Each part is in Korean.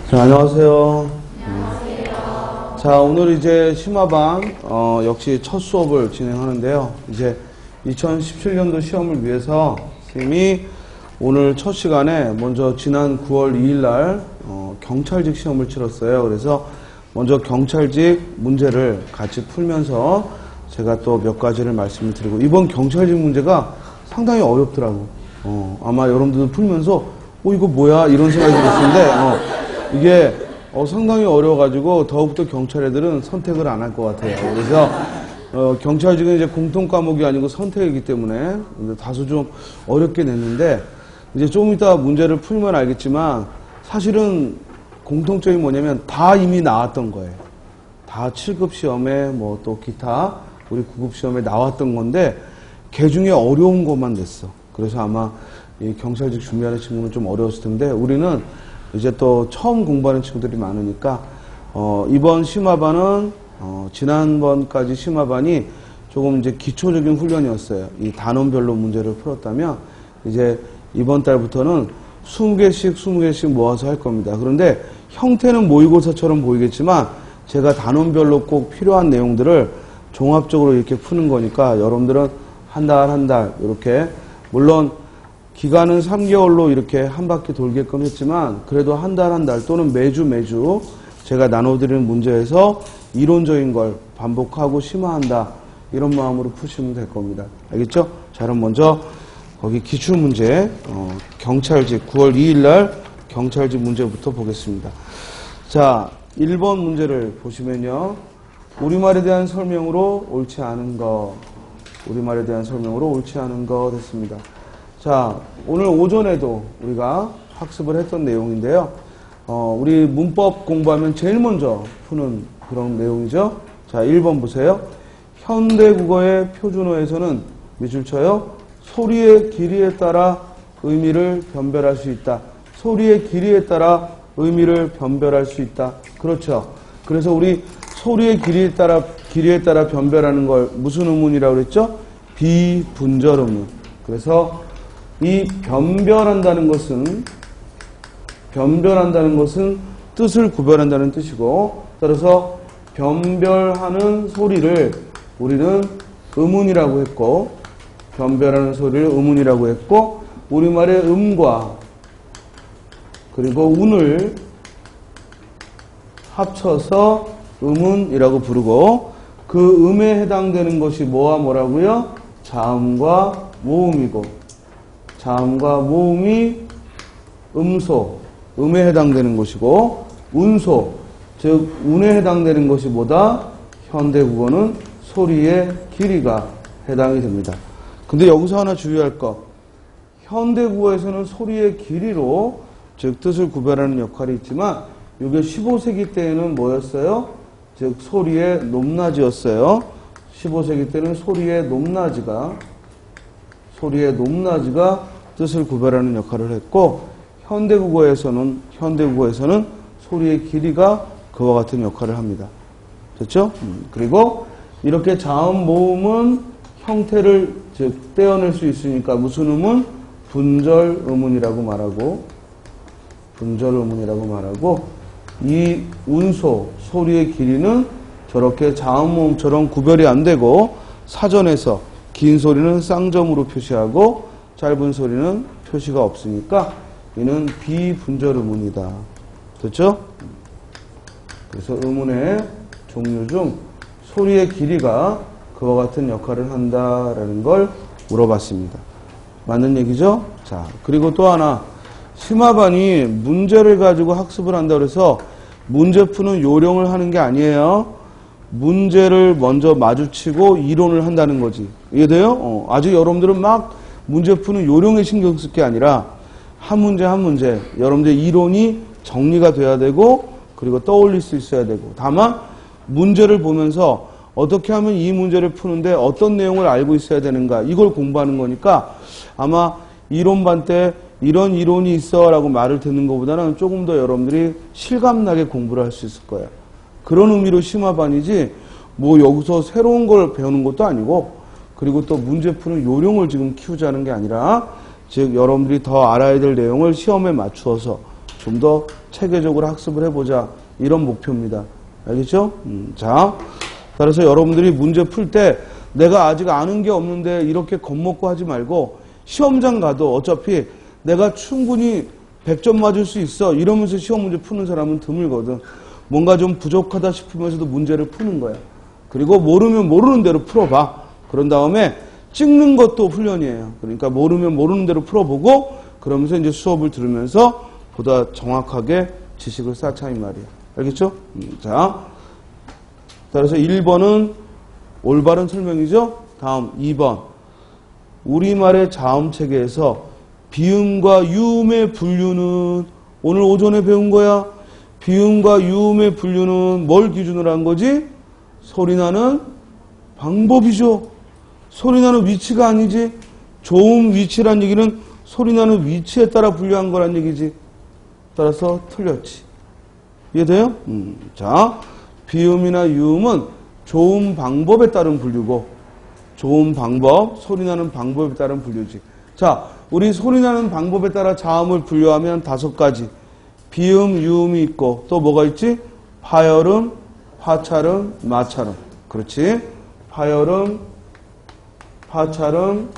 자, 안녕하세요. 자, 오늘 이제 심화반, 역시 첫 수업을 진행하는데요. 이제 2017년도 시험을 위해서 선생님이 오늘 첫 시간에 먼저 지난 9월 2일 날, 경찰직 시험을 치렀어요. 그래서 먼저 경찰직 문제를 같이 풀면서 제가 또 몇 가지를 말씀을 드리고, 이번 경찰직 문제가 상당히 어렵더라고. 아마 여러분들도 풀면서, 이거 뭐야? 이런 생각이 들었는데, 이게 상당히 어려워가지고 더욱더 경찰 애들은 선택을 안 할 것 같아요. 그래서 경찰직은 이제 공통 과목이 아니고 선택이기 때문에 다소 좀 어렵게 냈는데, 이제 조금 이따 문제를 풀면 알겠지만 사실은 공통점이 뭐냐면 다 이미 나왔던 거예요. 다 7급 시험에 뭐 또 기타 우리 9급 시험에 나왔던 건데 걔 중에 어려운 것만 냈어. 그래서 아마 이 경찰직 준비하는 친구는 좀 어려웠을 텐데, 우리는 이제 또 처음 공부하는 친구들이 많으니까 이번 심화반은 지난번까지 심화반이 조금 이제 기초적인 훈련이었어요. 이 단원별로 문제를 풀었다면 이제 이번 달부터는 20개씩 모아서 할 겁니다. 그런데 형태는 모의고사처럼 보이겠지만 제가 단원별로 꼭 필요한 내용들을 종합적으로 이렇게 푸는 거니까 여러분들은 한 달 이렇게, 물론 기간은 3개월로 이렇게 한 바퀴 돌게끔 했지만 그래도 한 달 또는 매주 제가 나눠드리는 문제에서 이론적인 걸 반복하고 심화한다, 이런 마음으로 푸시면 될 겁니다. 알겠죠? 자, 그럼 먼저 거기 기출문제, 경찰직 9월 2일 날 경찰직 문제부터 보겠습니다. 자, 1번 문제를 보시면요, 우리말에 대한 설명으로 옳지 않은 거, 우리말에 대한 설명으로 옳지 않은 거 됐습니다. 자, 오늘 오전에도 우리가 학습을 했던 내용인데요. 우리 문법 공부하면 제일 먼저 푸는 그런 내용이죠. 자, 1번 보세요. 현대국어의 표준어에서는 밑줄 쳐요. 소리의 길이에 따라 의미를 변별할 수 있다. 소리의 길이에 따라 의미를 변별할 수 있다. 그렇죠. 그래서 우리 소리의 길이에 따라 변별하는 걸 무슨 의문이라고 그랬죠? 비분절 의문. 그래서 이 변별한다는 것은 뜻을 구별한다는 뜻이고, 따라서 변별하는 소리를 우리는 의문이라고 했고, 변별하는 소리를 의문이라고 했고, 우리말의 음과 그리고 운을 합쳐서 음운이라고 부르고, 그 음에 해당되는 것이 뭐와 뭐라고요? 자음과 모음이고, 자음과 모음이 음소, 음에 해당되는 것이고, 운소, 즉 운에 해당되는 것이 뭐다? 현대국어는 소리의 길이가 해당이 됩니다. 근데 여기서 하나 주의할 것, 현대국어에서는 소리의 길이로, 즉 뜻을 구별하는 역할이 있지만 이게 15세기 때에는 뭐였어요? 즉 소리의 높낮이였어요. 15세기 때는 소리의 높낮이가 뜻을 구별하는 역할을 했고, 현대국어에서는 소리의 길이가 그와 같은 역할을 합니다. 됐죠? 그리고 이렇게 자음 모음은 형태를 즉 떼어낼 수 있으니까 무슨 음은? 분절 의문이라고 말하고, 이 운소, 소리의 길이는 저렇게 자음 모음처럼 구별이 안 되고, 사전에서 긴 소리는 쌍점으로 표시하고 짧은 소리는 표시가 없으니까 이는 비분절 의문이다. 됐죠? 그래서 의문의 종류 중 소리의 길이가 그와 같은 역할을 한다라는 걸 물어봤습니다. 맞는 얘기죠? 자, 그리고 또 하나, 심화반이 문제를 가지고 학습을 한다고 해서 문제 푸는 요령을 하는 게 아니에요. 문제를 먼저 마주치고 이론을 한다는 거지. 이해돼요? 아직 여러분들은 막 문제 푸는 요령에 신경 쓸 게 아니라 한 문제 여러분들 이론이 정리가 돼야 되고, 그리고 떠올릴 수 있어야 되고, 다만 문제를 보면서 어떻게 하면 이 문제를 푸는데 어떤 내용을 알고 있어야 되는가, 이걸 공부하는 거니까 아마 이론반 때 이런 이론이 있어 라고 말을 듣는 것보다는 조금 더 여러분들이 실감나게 공부를 할 수 있을 거예요. 그런 의미로 심화반이지 뭐 여기서 새로운 걸 배우는 것도 아니고, 그리고 또 문제 푸는 요령을 지금 키우자는 게 아니라, 즉 여러분들이 더 알아야 될 내용을 시험에 맞추어서 좀 더 체계적으로 학습을 해보자. 이런 목표입니다. 알겠죠? 자, 따라서 여러분들이 문제 풀 때 내가 아직 아는 게 없는데 이렇게 겁먹고 하지 말고 시험장 가도 어차피 내가 충분히 100점 맞을 수 있어 이러면서 시험 문제 푸는 사람은 드물거든. 뭔가 좀 부족하다 싶으면서도 문제를 푸는 거야. 그리고 모르면 모르는 대로 풀어봐. 그런 다음에 찍는 것도 훈련이에요. 그러니까 모르면 모르는 대로 풀어보고 그러면서 이제 수업을 들으면서 보다 정확하게 지식을 쌓자 이 말이야. 알겠죠? 자, 따라서 1번은 올바른 설명이죠. 다음 2번. 우리말의 자음체계에서 비음과 유음의 분류는 오늘 오전에 배운 거야. 비음과 유음의 분류는 뭘 기준으로 한 거지? 소리나는 방법이죠. 소리나는 위치가 아니지. 조음 위치란 얘기는 소리나는 위치에 따라 분류한 거란 얘기지. 따라서 틀렸지. 이해돼요? 자, 비음이나 유음은 조음 방법에 따른 분류고 조음 방법, 소리나는 방법에 따른 분류지. 자, 우리 소리나는 방법에 따라 자음을 분류하면 5가지. 비음, 유음이 있고 또 뭐가 있지? 파열음, 파찰음, 마찰음. 그렇지? 파열음, 파찰음,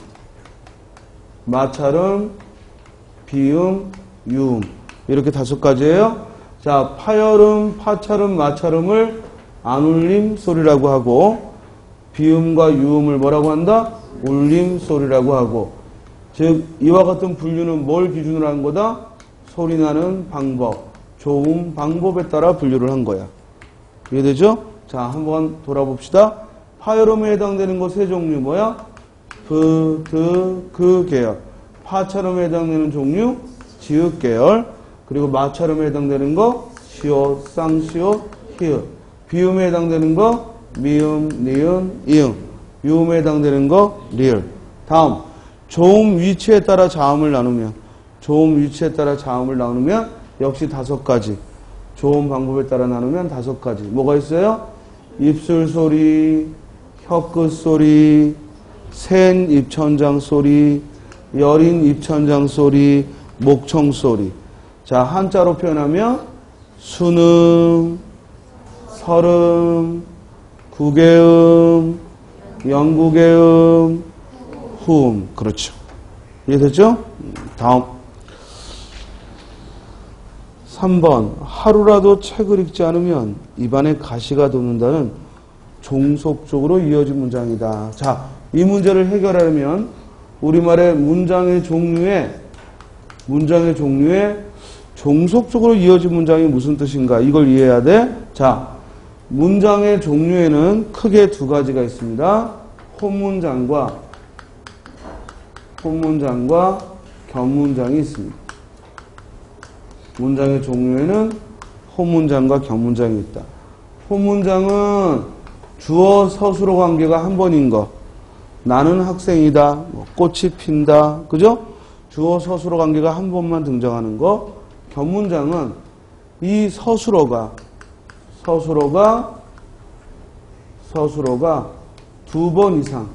마찰음, 비음, 유음. 이렇게 5가지예요. 자, 파열음, 파찰음, 마찰음을 안울림 소리라고 하고 비음과 유음을 뭐라고 한다? 울림 소리라고 하고 즉 이와 같은 분류는 뭘 기준으로 한 거다? 소리나는 방법, 조음 방법에 따라 분류를 한 거야. 이해되죠? 자, 한번 돌아봅시다. 파열음에 해당되는 거 세 종류 뭐야? 브, 드, 그 계열. 파찰음에 해당되는 종류 지읒 계열. 그리고 마찰음에 해당되는 거 시옷, 쌍시옷, 히읗. 비음에 해당되는 거 미음, 니은, 이응. 유음에 해당되는 거 리을. 다음 조음 위치에 따라 자음을 나누면 조음 위치에 따라 자음을 나누면 역시 5가지. 조음 방법에 따라 나누면 5가지. 뭐가 있어요? 입술 소리, 혀끝 소리, 센 입천장 소리, 여린 입천장 소리, 목청 소리. 자, 한자로 표현하면 순음, 설음, 구개음, 영구개음, 후음. 그렇죠. 이해됐죠? 다음 3번. 하루라도 책을 읽지 않으면 입안에 가시가 돋는다는 종속적으로 이어진 문장이다. 자, 이 문제를 해결하려면 우리말의 문장의 종류에 종속적으로 이어진 문장이 무슨 뜻인가? 이걸 이해해야 돼. 자, 문장의 종류에는 크게 2가지가 있습니다. 혼문장과 겹문장이 있습니다. 문장의 종류에는 혼문장과 겹문장이 있다. 혼문장은 주어 서술어 관계가 한 번인 거. 나는 학생이다. 꽃이 핀다. 그죠? 주어 서술어 관계가 한 번만 등장하는 거. 겹문장은 이 서술어가 2번 이상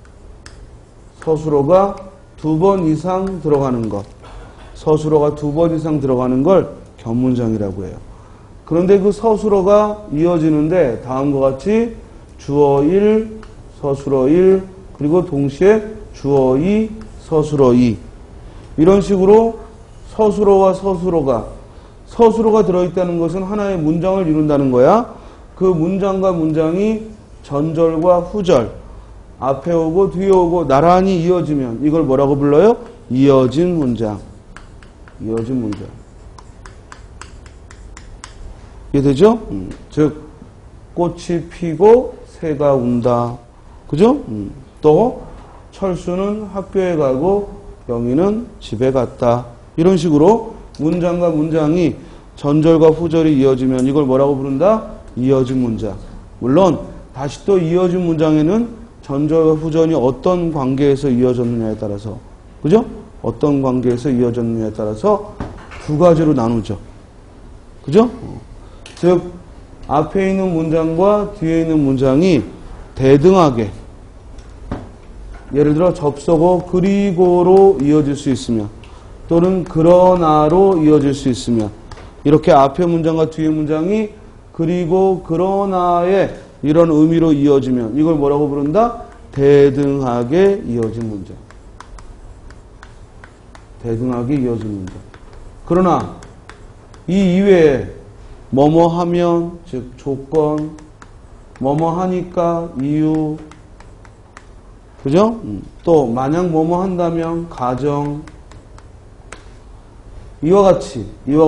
서술어가 2번 이상 들어가는 것. 서술어가 2번 이상 들어가는 걸 겹문장이라고 해요. 그런데 그 서술어가 이어지는데 다음과 같이 주어 1, 서술어 1, 그리고 동시에 주어 2, 서술어 2. 이런 식으로 서술어와 서술어가 들어있다는 것은 하나의 문장을 이룬다는 거야. 그 문장과 문장이 전절과 후절, 앞에 오고 뒤에 오고 나란히 이어지면 이걸 뭐라고 불러요? 이어진 문장. 이해되죠? 즉 꽃이 피고 새가 운다. 그죠? 또 철수는 학교에 가고 영희는 집에 갔다. 이런 식으로 문장과 문장이 전절과 후절이 이어지면 이걸 뭐라고 부른다? 이어진 문장. 물론 다시 또 이어진 문장에는 전절과 후절이 어떤 관계에서 이어졌느냐에 따라서, 그죠? 어떤 관계에서 이어졌느냐에 따라서 2가지로 나누죠. 그죠? 즉 앞에 있는 문장과 뒤에 있는 문장이 대등하게, 예를 들어 접속어 그리고로 이어질 수 있으면, 또는 그러나로 이어질 수 있으면 이렇게 앞에 문장과 뒤에 문장이 그리고 그러나의 이런 의미로 이어지면 이걸 뭐라고 부른다? 대등하게 이어진 문장. 대등하게 이어진 문장. 그러나 이 이외에 뭐뭐 하면, 즉 조건, 뭐뭐 하니까 이유, 그죠? 또 만약 뭐뭐 한다면 가정, 이와 같이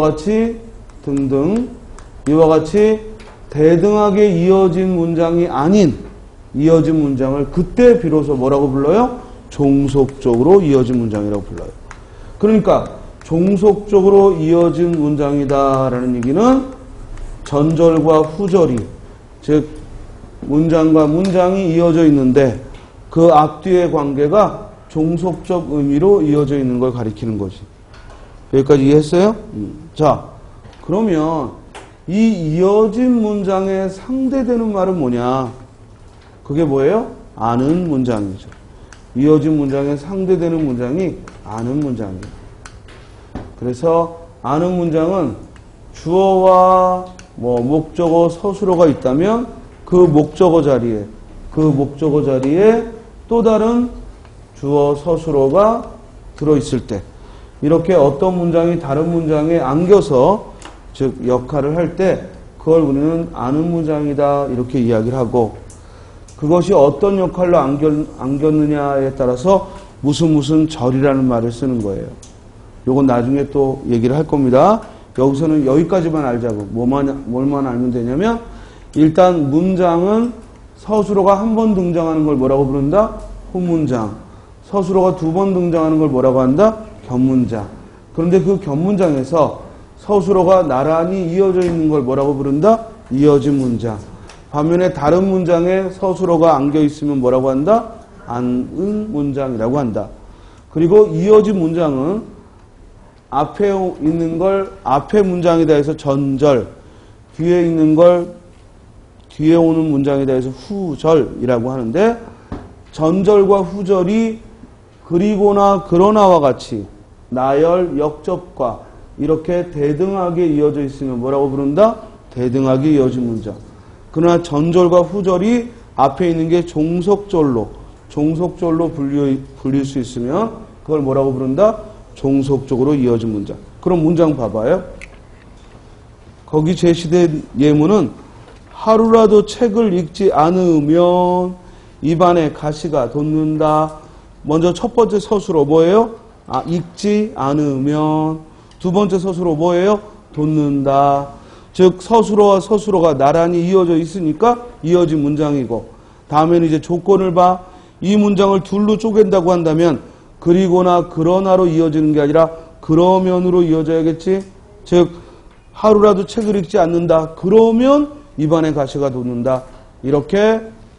등등, 이와 같이 대등하게 이어진 문장이 아닌 이어진 문장을 그때 비로소 뭐라고 불러요? 종속적으로 이어진 문장이라고 불러요. 그러니까 종속적으로 이어진 문장이다라는 얘기는 전절과 후절이, 즉 문장과 문장이 이어져 있는데 그 앞뒤의 관계가 종속적 의미로 이어져 있는 걸 가리키는 거지. 여기까지 이해했어요? 자, 그러면 이 이어진 문장에 상대되는 말은 뭐냐? 그게 뭐예요? 아는 문장이죠. 이어진 문장에 상대되는 문장이 아는 문장이에요. 그래서 아는 문장은 주어와 목적어, 서술어가 있다면 그 목적어 자리에 또 다른 주어, 서술어가 들어있을 때 이렇게 어떤 문장이 다른 문장에 안겨서 즉 역할을 할 때 그걸 우리는 아는 문장이다 이렇게 이야기를 하고, 그것이 어떤 역할로 안겼느냐에 따라서 무슨 절이라는 말을 쓰는 거예요. 요건 나중에 또 얘기를 할 겁니다. 여기서는 여기까지만 알자고. 뭘만 알면 되냐면 일단 문장은 서술어가 한 번 등장하는 걸 뭐라고 부른다? 후문장. 서술어가 두 번 등장하는 걸 뭐라고 한다? 겹문장. 그런데 그 겹문장에서 서술어가 나란히 이어져 있는 걸 뭐라고 부른다? 이어진 문장. 반면에 다른 문장에 서술어가 안겨 있으면 뭐라고 한다? 안은 문장이라고 한다. 그리고 이어진 문장은 앞에 있는 걸 앞에 문장이다 해서 전절, 뒤에 있는 걸 뒤에 오는 문장이다 해서 후절이라고 하는데, 전절과 후절이 그리고나 그러나와 같이 나열, 역접과 이렇게 대등하게 이어져 있으면 뭐라고 부른다? 대등하게 이어진 문장. 그러나 전절과 후절이 앞에 있는 게 종속절로 불릴 수 있으면 그걸 뭐라고 부른다? 종속적으로 이어진 문장. 그럼 문장 봐봐요. 거기 제시된 예문은 하루라도 책을 읽지 않으면 입안에 가시가 돋는다. 먼저 첫 번째 서술어 뭐예요? 읽지 않으면. 두 번째 서술어 뭐예요? 돋는다. 즉 서술어와 서술어가 나란히 이어져 있으니까 이어진 문장이고, 다음에는 이제 조건을 봐. 이 문장을 둘로 쪼갠다고 한다면 그리고나 그러나로 이어지는 게 아니라 그러면으로 이어져야겠지. 즉 하루라도 책을 읽지 않는다. 그러면 입안에 가시가 돋는다. 이렇게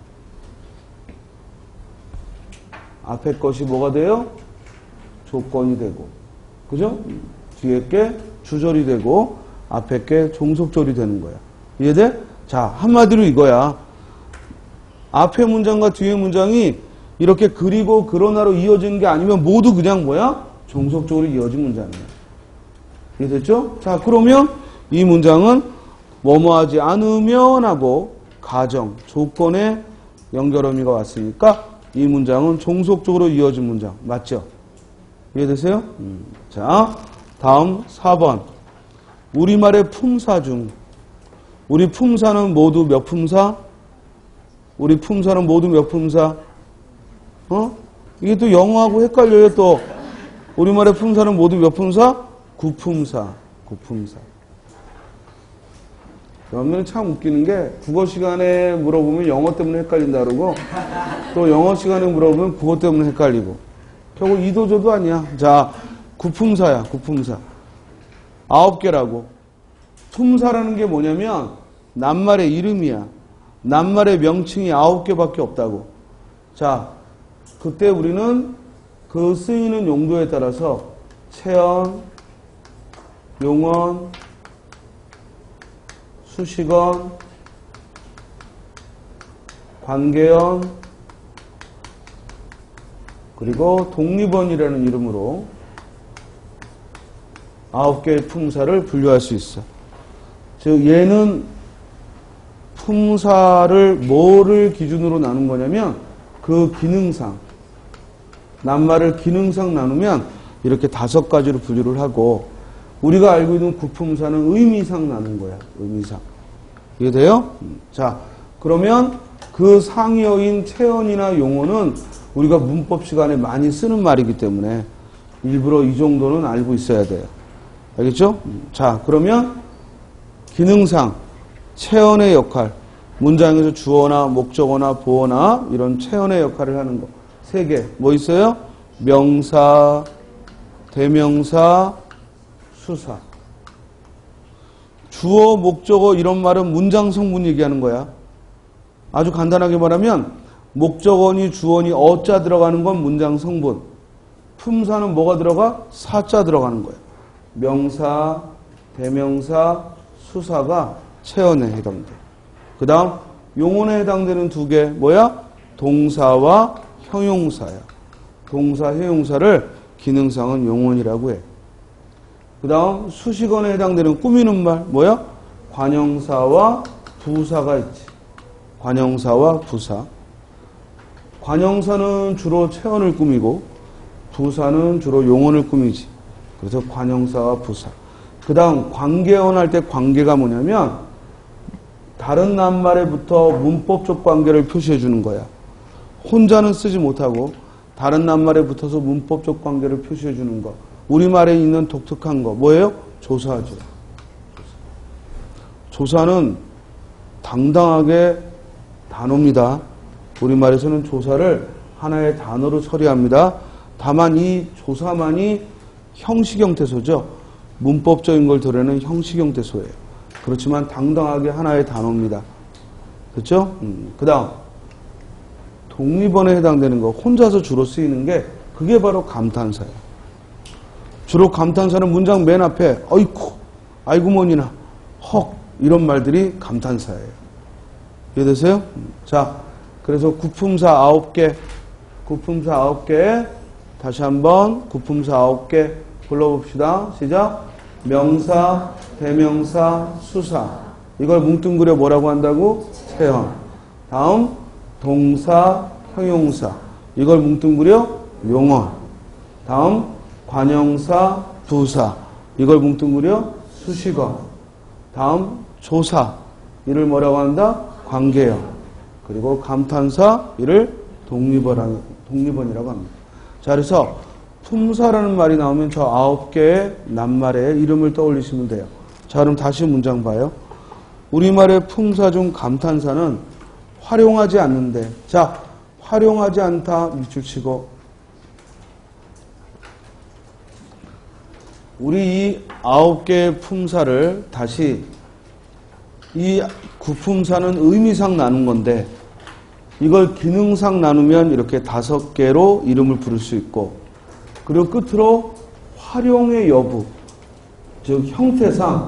앞에 것이 뭐가 돼요? 조건이 되고, 그죠? 뒤에 게 주절이 되고 앞에 게 종속절이 되는 거야. 이해돼? 자, 한마디로 이거야. 앞에 문장과 뒤에 문장이 이렇게 그리고 그러나로 이어지는 게 아니면 모두 그냥 뭐야? 종속적으로 이어진 문장이야. 이해됐죠? 자, 그러면 이 문장은 뭐뭐 하지 않으면 하고 가정, 조건의 연결 의미가 왔으니까 이 문장은 종속적으로 이어진 문장. 맞죠? 이해되세요? 자, 다음 4번. 우리말의 품사 중 우리 품사는 모두 몇 품사? 우리 품사는 모두 몇 품사? 이게 또 영어하고 헷갈려요. 또 우리말의 품사는 모두 몇 품사? 9품사. 9품사. 여러분들은 참 웃기는 게 국어 시간에 물어보면 영어 때문에 헷갈린다 그러고 또 영어 시간에 물어보면 국어 때문에 헷갈리고, 결국 이도저도 아니야. 자, 9품사야. 9품사. 9개라고. 품사라는 게 뭐냐면 낱말의 이름이야. 낱말의 명칭이 9개밖에 없다고. 자, 그때 우리는 그 쓰이는 용도에 따라서 체언, 용언, 수식언, 관계언, 그리고 독립언이라는 이름으로 9개의 품사를 분류할 수 있어. 즉 얘는 품사를 뭐를 기준으로 나눈 거냐면 그 기능상, 낱말을 기능상 나누면 이렇게 5가지로 분류를 하고, 우리가 알고 있는 구품사는 의미상 나눈 거야. 의미상. 이해돼요? 자, 그러면 그 상이어인 체언이나 용어는 우리가 문법 시간에 많이 쓰는 말이기 때문에 일부러 이 정도는 알고 있어야 돼요. 알겠죠? 자, 그러면 기능상 체언의 역할, 문장에서 주어나 목적어나 보어나 이런 체언의 역할을 하는 거 3개. 뭐 있어요? 명사, 대명사, 수사. 주어, 목적어 이런 말은 문장 성분 얘기하는 거야. 아주 간단하게 말하면 목적어니 주어니 어자 들어가는 건 문장 성분. 품사는 뭐가 들어가? 사자 들어가는 거야. 명사, 대명사, 수사가 체언에 해당돼. 그 다음 용언에 해당되는 2개 뭐야? 동사와 형용사야. 동사, 형용사를 기능상은 용언이라고 해. 그 다음 수식어에 해당되는 꾸미는 말 뭐야? 관형사와 부사가 있지. 관형사와 부사. 관형사는 주로 체언을 꾸미고 부사는 주로 용언을 꾸미지. 그래서 관형사와 부사. 그 다음 관계언 할 때 관계가 뭐냐면 다른 낱말에 붙어 문법적 관계를 표시해 주는 거야. 혼자는 쓰지 못하고 다른 낱말에 붙어서 문법적 관계를 표시해 주는 거. 우리말에 있는 독특한 거 뭐예요? 조사죠. 조사는 당당하게 단어입니다. 우리말에서는 조사를 하나의 단어로 처리합니다. 다만 이 조사만이 형식 형태소죠. 문법적인 걸 드러내는 형식 형태소예요. 그렇지만 당당하게 하나의 단어입니다. 그렇죠? 그 다음 독립언에 해당되는 거 혼자서 주로 쓰이는 게 그게 바로 감탄사예요. 주로 감탄사는 문장 맨 앞에 어이쿠, 아이구머니나, 헉 이런 말들이 감탄사예요. 이해되세요? 자, 그래서 구품사 9개, 구품사 9개 다시 한번 구품사 9개 불러봅시다. 시작. 명사, 대명사, 수사. 이걸 뭉뚱그려 뭐라고 한다고? 체언. 다음 동사, 형용사. 이걸 뭉뚱그려 용언. 다음 관형사, 부사. 이걸 뭉뚱그려 수식어. 다음 조사. 이를 뭐라고 한다? 관계형. 그리고 감탄사. 이를 독립언이라고 합니다. 자, 그래서 품사라는 말이 나오면 저 9개의 낱말의 이름을 떠올리시면 돼요. 자, 그럼 다시 문장 봐요. 우리말의 품사 중 감탄사는 활용하지 않는데, 자, 활용하지 않다 밑줄 치고, 우리 이 9개의 품사를 다시 이 구품사는 의미상 나눈 건데 이걸 기능상 나누면 이렇게 5개로 이름을 부를 수 있고, 그리고 끝으로 활용의 여부, 즉 형태상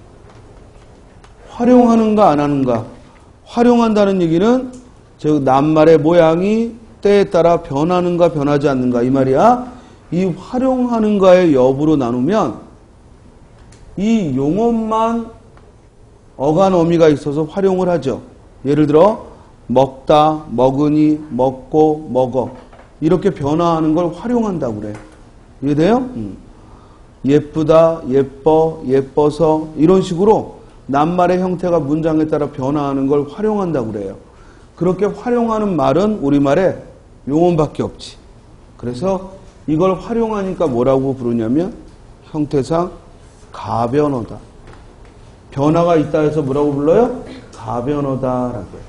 활용하는가 안 하는가. 활용한다는 얘기는 즉 낱말의 모양이 때에 따라 변하는가 변하지 않는가 이 말이야. 이 활용하는가의 여부로 나누면 이 용어만 어간 어미가 있어서 활용을 하죠. 예를 들어 먹다, 먹으니, 먹고, 먹어. 이렇게 변화하는 걸 활용한다고 그래. 이해돼요? 예쁘다, 예뻐, 예뻐서 이런 식으로 낱말의 형태가 문장에 따라 변화하는 걸 활용한다고 그래요. 그렇게 활용하는 말은 우리말에 용언밖에 없지. 그래서 이걸 활용하니까 뭐라고 부르냐면 형태상 가변어다. 변화가 있다 해서 뭐라고 불러요? 가변어다라고 해요.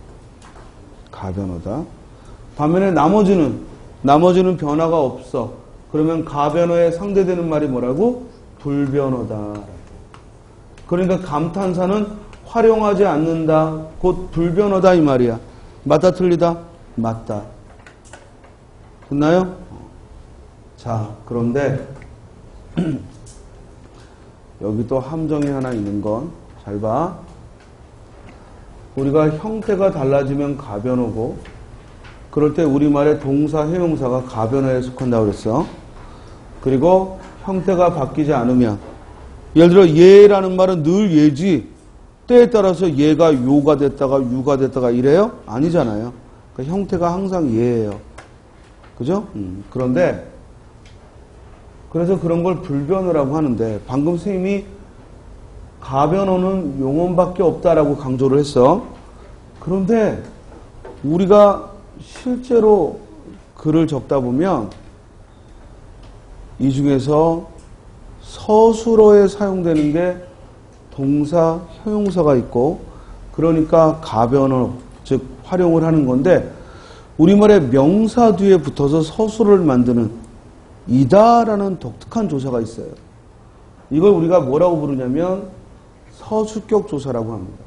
가변어다. 반면에 나머지는 변화가 없어. 그러면 가변어에 상대되는 말이 뭐라고? 불변어다. 그러니까 감탄사는 활용하지 않는다. 곧 불변어다 이 말이야. 맞다 틀리다? 맞다. 됐나요? 자, 그런데 여기 또 함정이 하나 있는 건 잘 봐. 우리가 형태가 달라지면 가변어고, 그럴 때 우리말의 동사, 형용사가 가변어에 속한다고 그랬어. 그리고 형태가 바뀌지 않으면, 예를 들어 예라는 말은 늘 예지 때에 따라서 예가 요가 됐다가 유가 됐다가 이래요? 아니잖아요. 그러니까 형태가 항상 예예요. 그죠? 그런데 그래서 그런 걸 불변어라고 하는데, 방금 선생님이 가변어는 용언밖에 없다라고 강조를 했어. 그런데 우리가 실제로 글을 적다 보면 이 중에서 서술어에 사용되는 게 동사, 형용사가 있고, 그러니까 가변어, 즉 활용을 하는 건데, 우리말에 명사 뒤에 붙어서 서술어를 만드는 이다라는 독특한 조사가 있어요. 이걸 우리가 뭐라고 부르냐면 서술격 조사라고 합니다.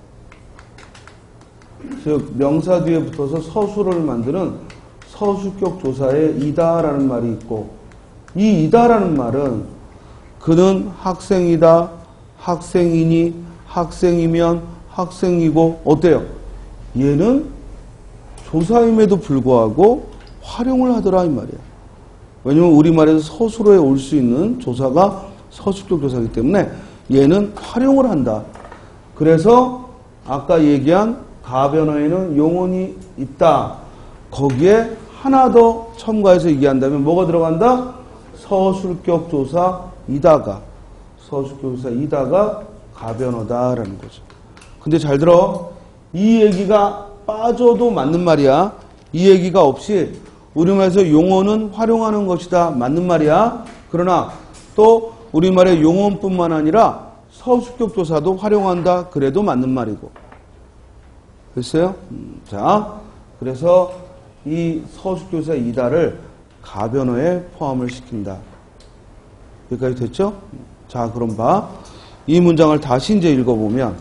즉 명사 뒤에 붙어서 서술어를 만드는 서술격 조사에 이다라는 말이 있고, 이 이다라는 말은 그는 학생이다, 학생이니, 학생이면 학생이고, 어때요? 얘는 조사임에도 불구하고 활용을 하더라 이 말이야. 왜냐면 우리말에서 서술어에 올 수 있는 조사가 서술격 조사이기 때문에 얘는 활용을 한다. 그래서 아까 얘기한 가변어에는 용언이 있다. 거기에 하나 더 첨가해서 얘기한다면 뭐가 들어간다? 서술격 조사 이다가, 서술격 조사 이다가 가변어다라는 거죠. 근데 잘 들어. 이 얘기가 빠져도 맞는 말이야. 이 얘기가 없이 우리말에서 용언은 활용하는 것이다. 맞는 말이야. 그러나 또 우리말의 용언뿐만 아니라 서술격 조사도 활용한다. 그래도 맞는 말이고. 됐어요? 자, 그래서 이 서술격 조사 이다를 가변어에 포함을 시킨다. 여기까지 됐죠? 자, 그럼 봐. 이 문장을 다시 이제 읽어보면,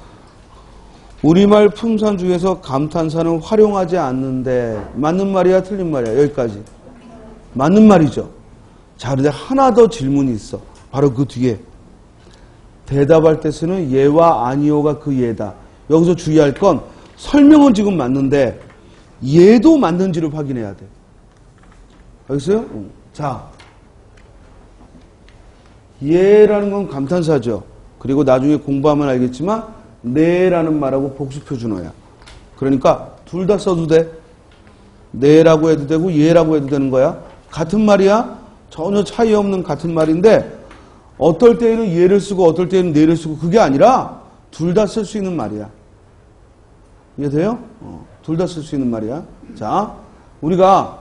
우리말 품사 중에서 감탄사는 활용하지 않는데, 맞는 말이야, 틀린 말이야? 여기까지. 맞는 말이죠. 자, 그런데 하나 더 질문이 있어. 바로 그 뒤에. 대답할 때 쓰는 예와 아니오가 그 예다. 여기서 주의할 건 설명은 지금 맞는데 예도 맞는지를 확인해야 돼. 알겠어요? 자, 예라는 건 감탄사죠. 그리고 나중에 공부하면 알겠지만 네라는 말하고 복수표준어야. 그러니까 둘 다 써도 돼. 네라고 해도 되고 예라고 해도 되는 거야. 같은 말이야. 전혀 차이 없는 같은 말인데 어떨 때에는 예를 쓰고 어떨 때에는 네를 쓰고, 그게 아니라 둘 다 쓸 수 있는 말이야. 이해돼요? 둘 다 쓸 수 있는 말이야. 자, 우리가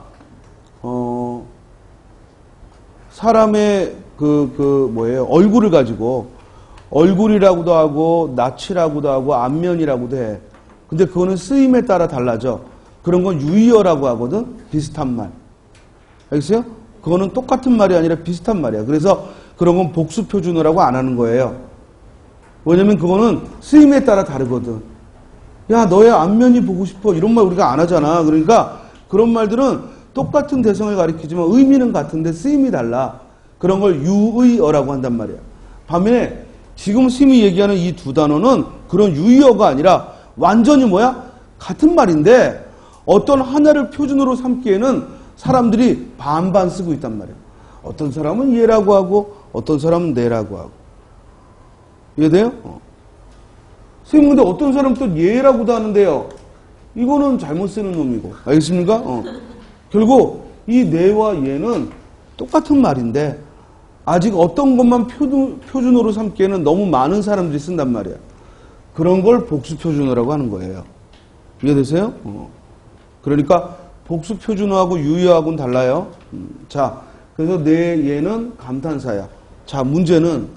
사람의 얼굴을 가지고 얼굴이라고도 하고 낯이라고도 하고 안면이라고도 해. 근데 그거는 쓰임에 따라 달라져. 그런 건 유의어라고 하거든. 비슷한 말. 알겠어요? 그거는 똑같은 말이 아니라 비슷한 말이야. 그래서 그런 건 복수표준어라고 안 하는 거예요. 왜냐면 그거는 쓰임에 따라 다르거든. 야, 너의 안면이 보고 싶어. 이런 말 우리가 안 하잖아. 그러니까 그런 말들은 똑같은 대상을 가리키지만 의미는 같은데 쓰임이 달라. 그런 걸 유의어라고 한단 말이야. 반면에 지금 스님이 얘기하는 이 두 단어는 그런 유의어가 아니라 완전히 뭐야? 같은 말인데 어떤 하나를 표준으로 삼기에는 사람들이 반반 쓰고 있단 말이야. 어떤 사람은 예라고 하고 어떤 사람은 네라고 하고. 이해돼요? 선생님, 근데 어떤 사람은 또 예라고도 하는데요. 이거는 잘못 쓰는 놈이고. 알겠습니까? 결국 이 네와 예는 똑같은 말인데 아직 어떤 것만 표준어로 삼기에는 너무 많은 사람들이 쓴단 말이야. 그런 걸 복수표준어라고 하는 거예요. 이해되세요? 그러니까 복수표준어하고 유의어하고는 달라요. 자, 그래서 네 예는 감탄사야. 자, 문제는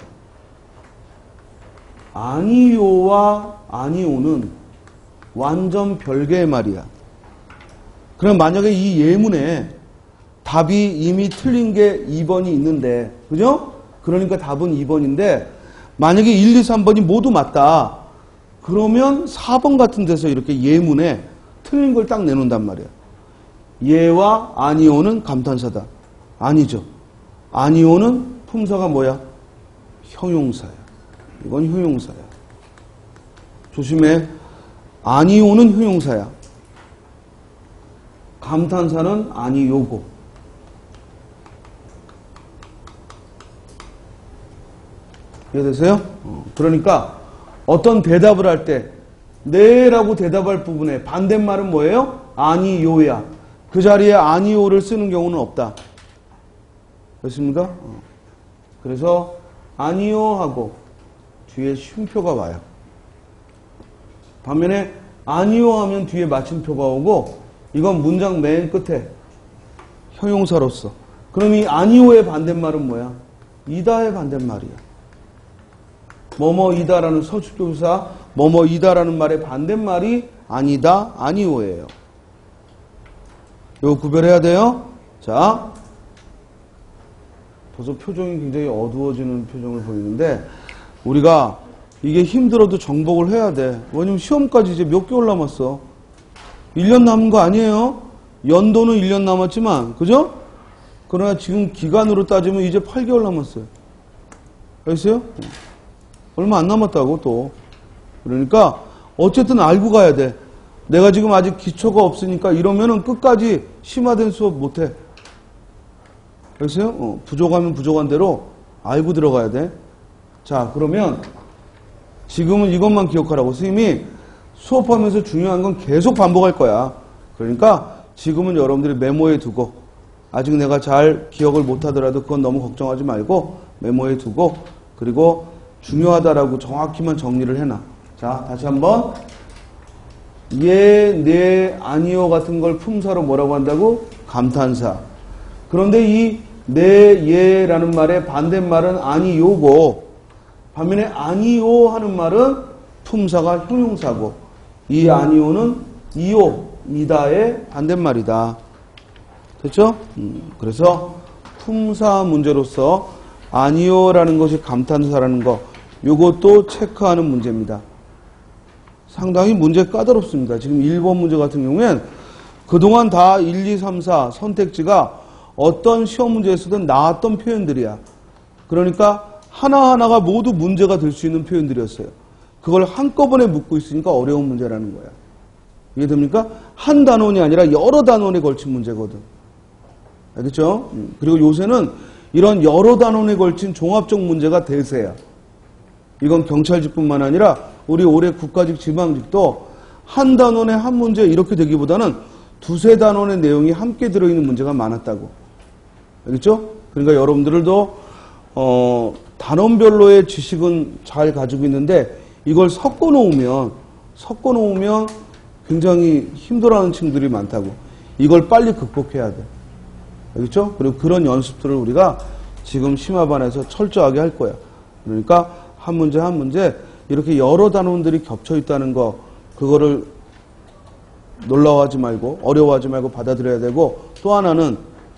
아니요와 아니오는 완전 별개의 말이야. 그럼 만약에 이 예문에 답이 이미 틀린 게 2번이 있는데, 그죠? 그러니까 답은 2번인데 만약에 1, 2, 3번이 모두 맞다. 그러면 4번 같은 데서 이렇게 예문에 틀린 걸 딱 내놓는단 말이야. 예와 아니오는 감탄사다. 아니죠. 아니오는 품사가 뭐야? 형용사야. 이건 형용사야. 조심해. 아니오는 형용사야. 감탄사는 아니요고. 이해되세요? 그러니까 어떤 대답을 할 때 네라고 대답할 부분에 반대말은 뭐예요? 아니요야. 그 자리에 아니요를 쓰는 경우는 없다. 됐습니까? 그래서 아니요 하고 뒤에 쉼표가 와요. 반면에 아니요 하면 뒤에 마침표가 오고 이건 문장 맨 끝에 형용사로서. 그럼 이 아니요의 반대말은 뭐야? 이다의 반대말이야. 뭐뭐이다라는 서술조사 뭐뭐이다라는 말의 반대말이 아니다, 아니요예요. 이거 구별해야 돼요. 자, 벌써 표정이 굉장히 어두워지는 표정을 보이는데 우리가 이게 힘들어도 정복을 해야 돼. 왜냐면 시험까지 이제 몇 개월 남았어. 1년 남은 거 아니에요? 연도는 1년 남았지만, 그죠? 그러나 지금 기간으로 따지면 이제 8개월 남았어요. 알겠어요? 얼마 안 남았다고 또. 그러니까 어쨌든 알고 가야 돼. 내가 지금 아직 기초가 없으니까 이러면은 끝까지 심화된 수업 못해. 알겠어요? 부족하면 부족한 대로 알고 들어가야 돼. 자, 그러면 지금은 이것만 기억하라고. 선생님이 수업하면서 중요한 건 계속 반복할 거야. 그러니까 지금은 여러분들이 메모해 두고, 아직 내가 잘 기억을 못하더라도 그건 너무 걱정하지 말고 메모해 두고, 그리고 중요하다라고 정확히만 정리를 해놔. 자, 다시 한번. 예, 네, 아니요 같은 걸 품사로 뭐라고 한다고? 감탄사. 그런데 이 네, 예라는 말의 반대말은 아니요고, 반면에 아니요 하는 말은 품사가 형용사고, 이 아니요는 이요, 이다의 반대말이다. 됐죠? 그래서 품사 문제로서 아니요라는 것이 감탄사라는 거, 요것도 체크하는 문제입니다. 상당히 문제 까다롭습니다. 지금 1번 문제 같은 경우엔 그동안 다 1, 2, 3, 4 선택지가 어떤 시험 문제에서든 나왔던 표현들이야. 그러니까 하나하나가 모두 문제가 될 수 있는 표현들이었어요. 그걸 한꺼번에 묻고 있으니까 어려운 문제라는 거야. 이해됩니까? 한 단원이 아니라 여러 단원에 걸친 문제거든. 알겠죠? 그리고 요새는 이런 여러 단원에 걸친 종합적 문제가 대세야. 이건 경찰직뿐만 아니라 우리 올해 국가직, 지방직도 한 단원에 한 문제 이렇게 되기보다는 두세 단원의 내용이 함께 들어있는 문제가 많았다고. 알겠죠? 그러니까 여러분들도 단원별로의 지식은 잘 가지고 있는데 이걸 섞어 놓으면 굉장히 힘들어하는 친구들이 많다고. 이걸 빨리 극복해야 돼. 알겠죠? 그리고 그런 연습들을 우리가 지금 심화반에서 철저하게 할 거야. 그러니까 한 문제 한 문제 이렇게 여러 단원들이 겹쳐 있다는 거, 그거를 놀라워하지 말고 어려워하지 말고 받아들여야 되고, 또 하나는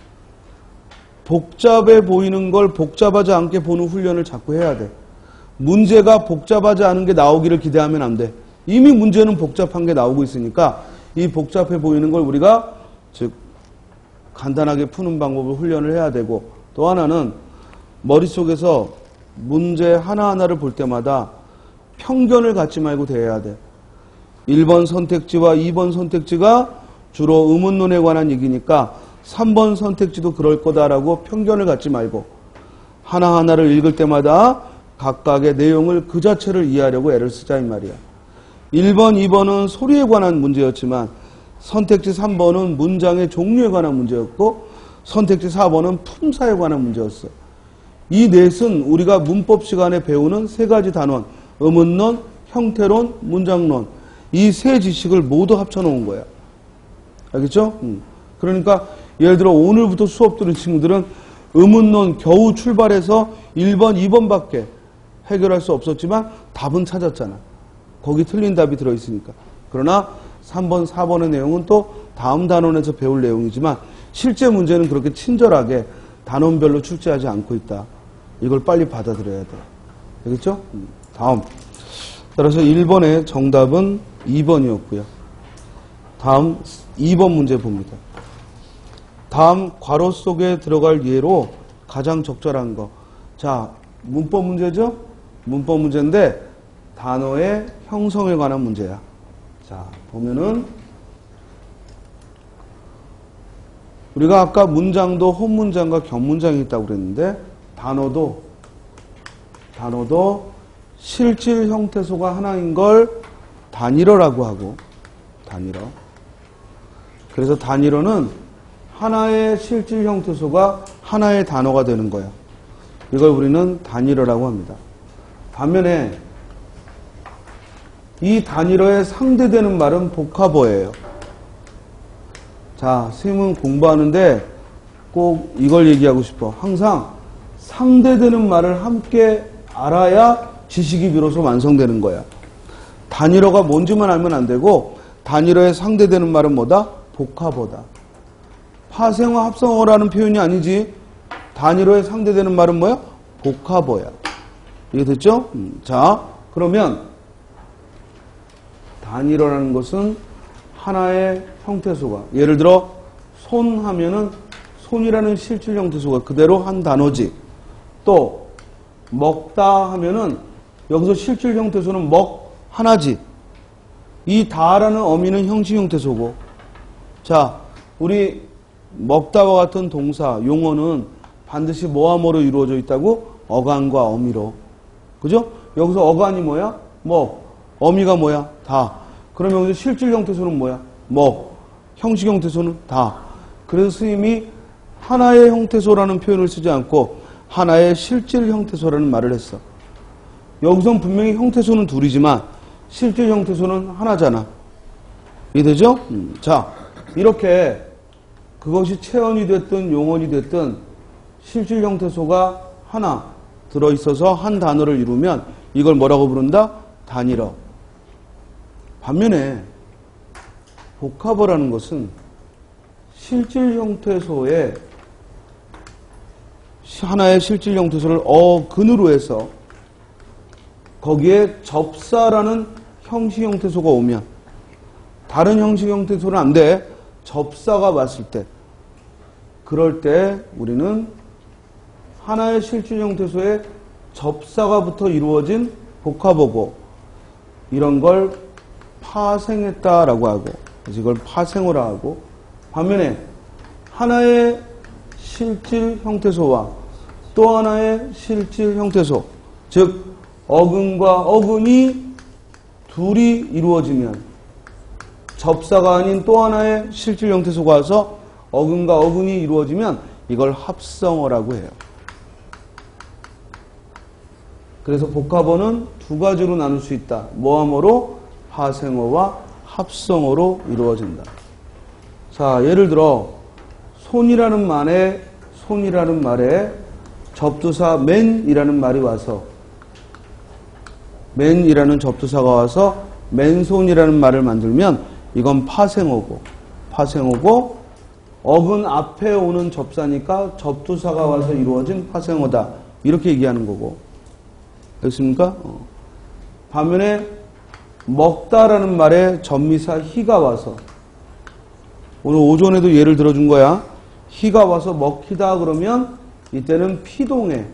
복잡해 보이는 걸 복잡하지 않게 보는 훈련을 자꾸 해야 돼. 문제가 복잡하지 않은 게 나오기를 기대하면 안 돼. 이미 문제는 복잡한 게 나오고 있으니까 이 복잡해 보이는 걸 우리가 즉 간단하게 푸는 방법을 훈련을 해야 되고, 또 하나는 머릿속에서 문제 하나하나를 볼 때마다 편견을 갖지 말고 대해야 돼. 1번 선택지와 2번 선택지가 주로 의문론에 관한 얘기니까 3번 선택지도 그럴 거다라고 편견을 갖지 말고 하나하나를 읽을 때마다 각각의 내용을 그 자체를 이해하려고 애를 쓰자 이 말이야. 1번, 2번은 소리에 관한 문제였지만 선택지 3번은 문장의 종류에 관한 문제였고 선택지 4번은 품사에 관한 문제였어. 이 넷은 우리가 문법 시간에 배우는 세 가지 단원, 의문론, 형태론, 문장론, 이 세 지식을 모두 합쳐놓은 거야. 알겠죠? 그러니까 예를 들어 오늘부터 수업 들은 친구들은 의문론 겨우 출발해서 1번, 2번밖에 해결할 수 없었지만 답은 찾았잖아. 거기 틀린 답이 들어있으니까. 그러나 3번, 4번의 내용은 또 다음 단원에서 배울 내용이지만 실제 문제는 그렇게 친절하게 단원별로 출제하지 않고 있다. 이걸 빨리 받아들여야 돼. 알겠죠? 다음. 따라서 1번의 정답은 2번이었고요. 다음 2번 문제 봅니다. 다음 괄호 속에 들어갈 예로 가장 적절한 거. 자, 문법 문제죠? 문법 문제인데 단어의 형성에 관한 문제야. 자, 보면은 우리가 아까 문장도 혼문장과 격문장이 있다고 그랬는데 단어도 단어도 실질 형태소가 하나인 걸 단일어라고 하고, 단일어. 그래서 단일어는 하나의 실질 형태소가 하나의 단어가 되는 거야. 이걸 우리는 단일어라고 합니다. 반면에 이 단일어에 상대되는 말은 복합어예요. 자, 선생님은 공부하는데 꼭 이걸 얘기하고 싶어. 항상 상대되는 말을 함께 알아야 지식이 비로소 완성되는 거야. 단일어가 뭔지만 알면 안 되고 단일어에 상대되는 말은 뭐다? 복합어다. 파생어, 합성어라는 표현이 아니지. 단일어에 상대되는 말은 뭐야? 복합어야. 이게 됐죠? 자, 그러면 단일어라는 것은 하나의 형태소가, 예를 들어 손 하면은 손이라는 실질 형태소가 그대로 한 단어지. 또 먹다 하면은 여기서 실질 형태소는 먹 하나지. 이 다라는 어미는 형식 형태소고. 자, 우리 먹다와 같은 동사, 용어는 반드시 뭐와 뭐로 이루어져 있다고? 어간과 어미로. 그죠? 여기서 어간이 뭐야? 먹. 어미가 뭐야? 다. 그러면 여기서 실질 형태소는 뭐야? 먹. 형식 형태소는 다. 그래서 스님이 하나의 형태소라는 표현을 쓰지 않고 하나의 실질 형태소라는 말을 했어. 여기선 분명히 형태소는 둘이지만 실질 형태소는 하나잖아. 이해되죠? 자, 이렇게 그것이 체언이 됐든 용언이 됐든 실질 형태소가 하나 들어있어서 한 단어를 이루면 이걸 뭐라고 부른다? 단일어. 반면에 복합어라는 것은 실질 형태소에 하나의 실질 형태소를 어근으로 해서 거기에 접사라는 형식 형태소가 오면, 다른 형식 형태소는 안 돼. 접사가 왔을 때, 그럴 때 우리는 하나의 실질 형태소에 접사가 붙어 이루어진 복합어고, 이런 걸 파생했다라고 하고, 그래서 이걸 파생어라 하고, 반면에 하나의 실질 형태소와 또 하나의 실질 형태소, 즉 어근과 어근이 둘이 이루어지면, 접사가 아닌 또 하나의 실질 형태소가 와서 어근과 어근이 이루어지면 이걸 합성어라고 해요. 그래서 복합어는 두 가지로 나눌 수 있다. 뭐와 뭐로? 파생어와 합성어로 이루어진다. 자, 예를 들어 손이라는 말에 접두사 맨이라는 말이 와서, 맨이라는 접두사가 와서 맨손이라는 말을 만들면 이건 파생어고, 어근 앞에 오는 접사니까 접두사가 와서 이루어진 파생어다. 이렇게 얘기하는 거고. 됐습니까? 반면에 먹다라는 말에 전미사 히가 와서, 오늘 오전에도 예를 들어준 거야. 히가 와서 먹히다 그러면 이때는 피동의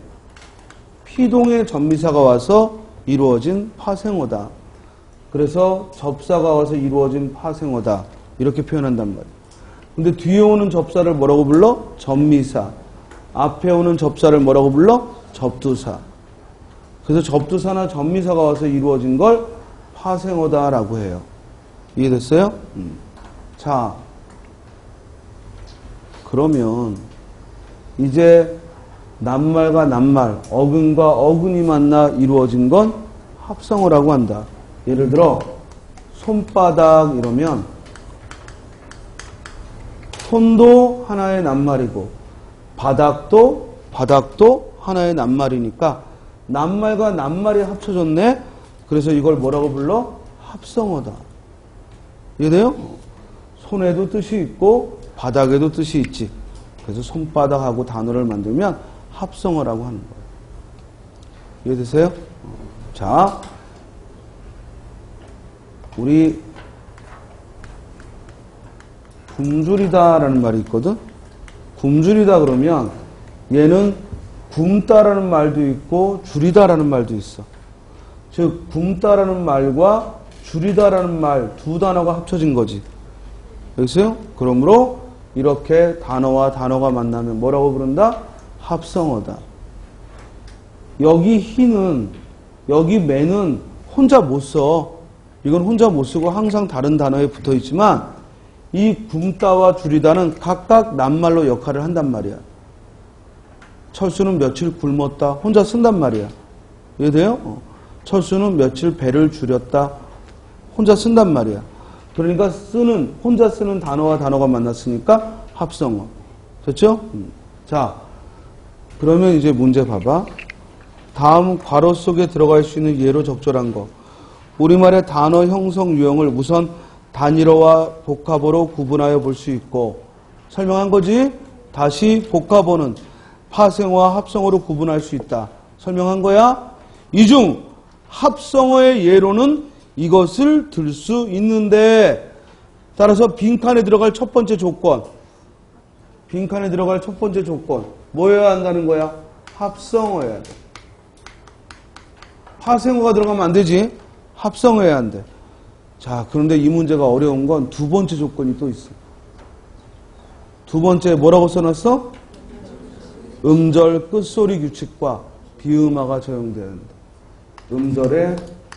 전미사가 와서 이루어진 파생어다. 그래서 접사가 와서 이루어진 파생어다. 이렇게 표현한단 말이야. 근데 뒤에 오는 접사를 뭐라고 불러? 전미사. 앞에 오는 접사를 뭐라고 불러? 접두사. 그래서 접두사나 전미사가 와서 이루어진 걸 파생어다라고 해요. 이해됐어요? 자, 그러면 이제 낱말과 낱말, 어근과 어근이 만나 이루어진 건 합성어라고 한다. 예를 들어 손바닥 이러면 손도 하나의 낱말이고 바닥도 하나의 낱말이니까 낱말과 낱말이 합쳐졌네. 그래서 이걸 뭐라고 불러? 합성어다. 이해돼요? 손에도 뜻이 있고 바닥에도 뜻이 있지. 그래서 손바닥하고 단어를 만들면 합성어라고 하는 거예요. 이해되세요? 자, 우리 굶주리다라는 말이 있거든. 굶주리다 그러면 얘는 굶다라는 말도 있고 줄이다라는 말도 있어. 즉 굶다라는 말과 줄이다라는 말 두 단어가 합쳐진 거지. 알겠어요? 그러므로 이렇게 단어와 단어가 만나면 뭐라고 부른다? 합성어다. 여기 희는, 여기 매는 혼자 못 써. 이건 혼자 못 쓰고 항상 다른 단어에 붙어 있지만 이 굶다와 줄이다는 각각 낱말로 역할을 한단 말이야. 철수는 며칠 굶었다. 혼자 쓴단 말이야. 이해돼요? 철수는 며칠 배를 줄였다. 혼자 쓴단 말이야. 그러니까 혼자 쓰는 단어와 단어가 만났으니까 합성어. 됐죠? 자, 그러면 이제 문제 봐봐. 다음 괄호 속에 들어갈 수 있는 예로 적절한 거. 우리말의 단어 형성 유형을 우선 단일어와 복합어로 구분하여 볼 수 있고, 설명한 거지? 다시 복합어는 파생어와 합성어로 구분할 수 있다. 설명한 거야? 이 중 합성어의 예로는 이것을 들 수 있는데, 따라서 빈칸에 들어갈 첫 번째 조건, 빈칸에 들어갈 첫 번째 조건 뭐여야 한다는 거야? 합성어여야 돼. 파생어가 들어가면 안 되지. 합성어여야 한대. 자, 그런데 이 문제가 어려운 건 두 번째 조건이 또 있어. 두 번째 뭐라고 써놨어? 음절 끝소리 규칙과 비음화가 적용되어야 한다. 음절에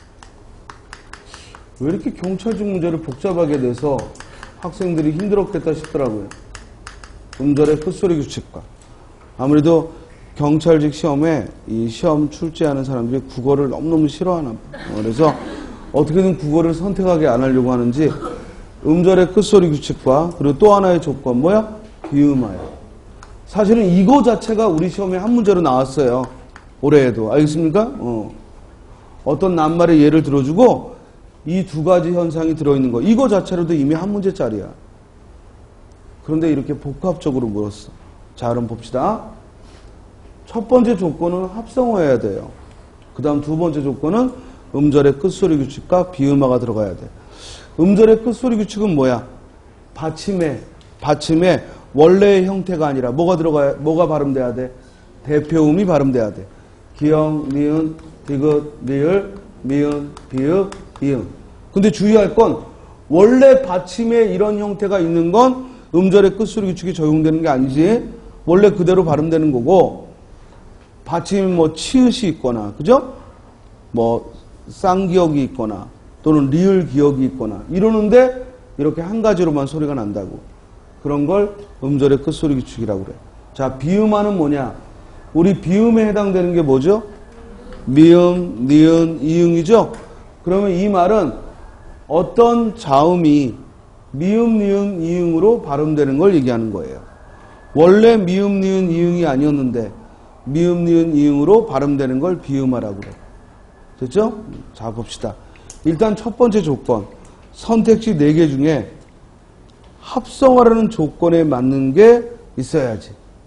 왜 이렇게 경찰직 문제를 복잡하게 내서 학생들이 힘들었겠다 싶더라고요. 음절의 끝소리 규칙과. 아무래도 경찰직 시험에 이 시험 출제하는 사람들이 국어를 너무너무 싫어하나 봐. 그래서 어떻게든 국어를 선택하게 안 하려고 하는지 음절의 끝소리 규칙과 그리고 또 하나의 조건 뭐야? 비음화야. 사실은 이거 자체가 우리 시험에 한 문제로 나왔어요. 올해에도. 알겠습니까? 어떤 낱말의 예를 들어주고 이 두 가지 현상이 들어있는 거. 이거 자체로도 이미 한 문제짜리야. 그런데 이렇게 복합적으로 물었어. 자, 그럼 봅시다. 첫 번째 조건은 합성어여야 돼요. 그 다음 두 번째 조건은 음절의 끝소리 규칙과 비음화가 들어가야 돼. 음절의 끝소리 규칙은 뭐야? 받침에 원래의 형태가 아니라 뭐가 발음돼야 돼? 대표음이 발음돼야 돼. 기역, 니은, 디귿, 리을, 미은, 비읍, 이응. 근데 주의할 건 원래 받침에 이런 형태가 있는 건 음절의 끝소리 규칙이 적용되는 게 아니지. 원래 그대로 발음되는 거고, 받침이 뭐 치읓이 있거나, 그죠? 뭐 쌍기역이 있거나 또는 리을 기역이 있거나 이러는데 이렇게 한 가지로만 소리가 난다고. 그런 걸 음절의 끝소리 규칙이라고 그래. 자, 비음화는 뭐냐? 우리 비음에 해당되는 게 뭐죠? 미음, 니은, 이응이죠? 그러면 이 말은 어떤 자음이 미음, 니은, 이응으로 발음되는 걸 얘기하는 거예요. 원래 미음, 니은, 이응이 아니었는데 미음, 니은, 이응으로 발음되는 걸 비음화라고 그래. 됐죠? 자, 봅시다. 일단 첫 번째 조건, 선택지 4개 중에 합성어라는 조건에 맞는 게 있어야지.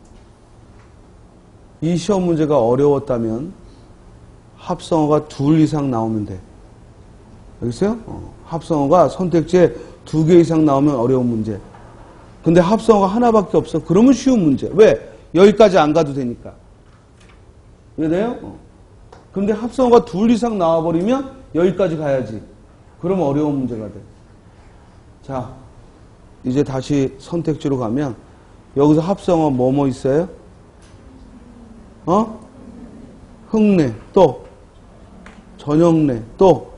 이 시험 문제가 어려웠다면 합성어가 둘 이상 나오면 돼. 알겠어요? 합성어가 선택지에 2개 이상 나오면 어려운 문제. 근데 합성어가 하나밖에 없어. 그러면 쉬운 문제. 왜? 여기까지 안 가도 되니까. 이해돼요? 근데 합성어가 둘 이상 나와버리면 여기까지 가야지. 그러면 어려운 문제가 돼. 자, 이제 다시 선택지로 가면 여기서 합성어 뭐뭐 있어요? 흙내, 또 전형내, 또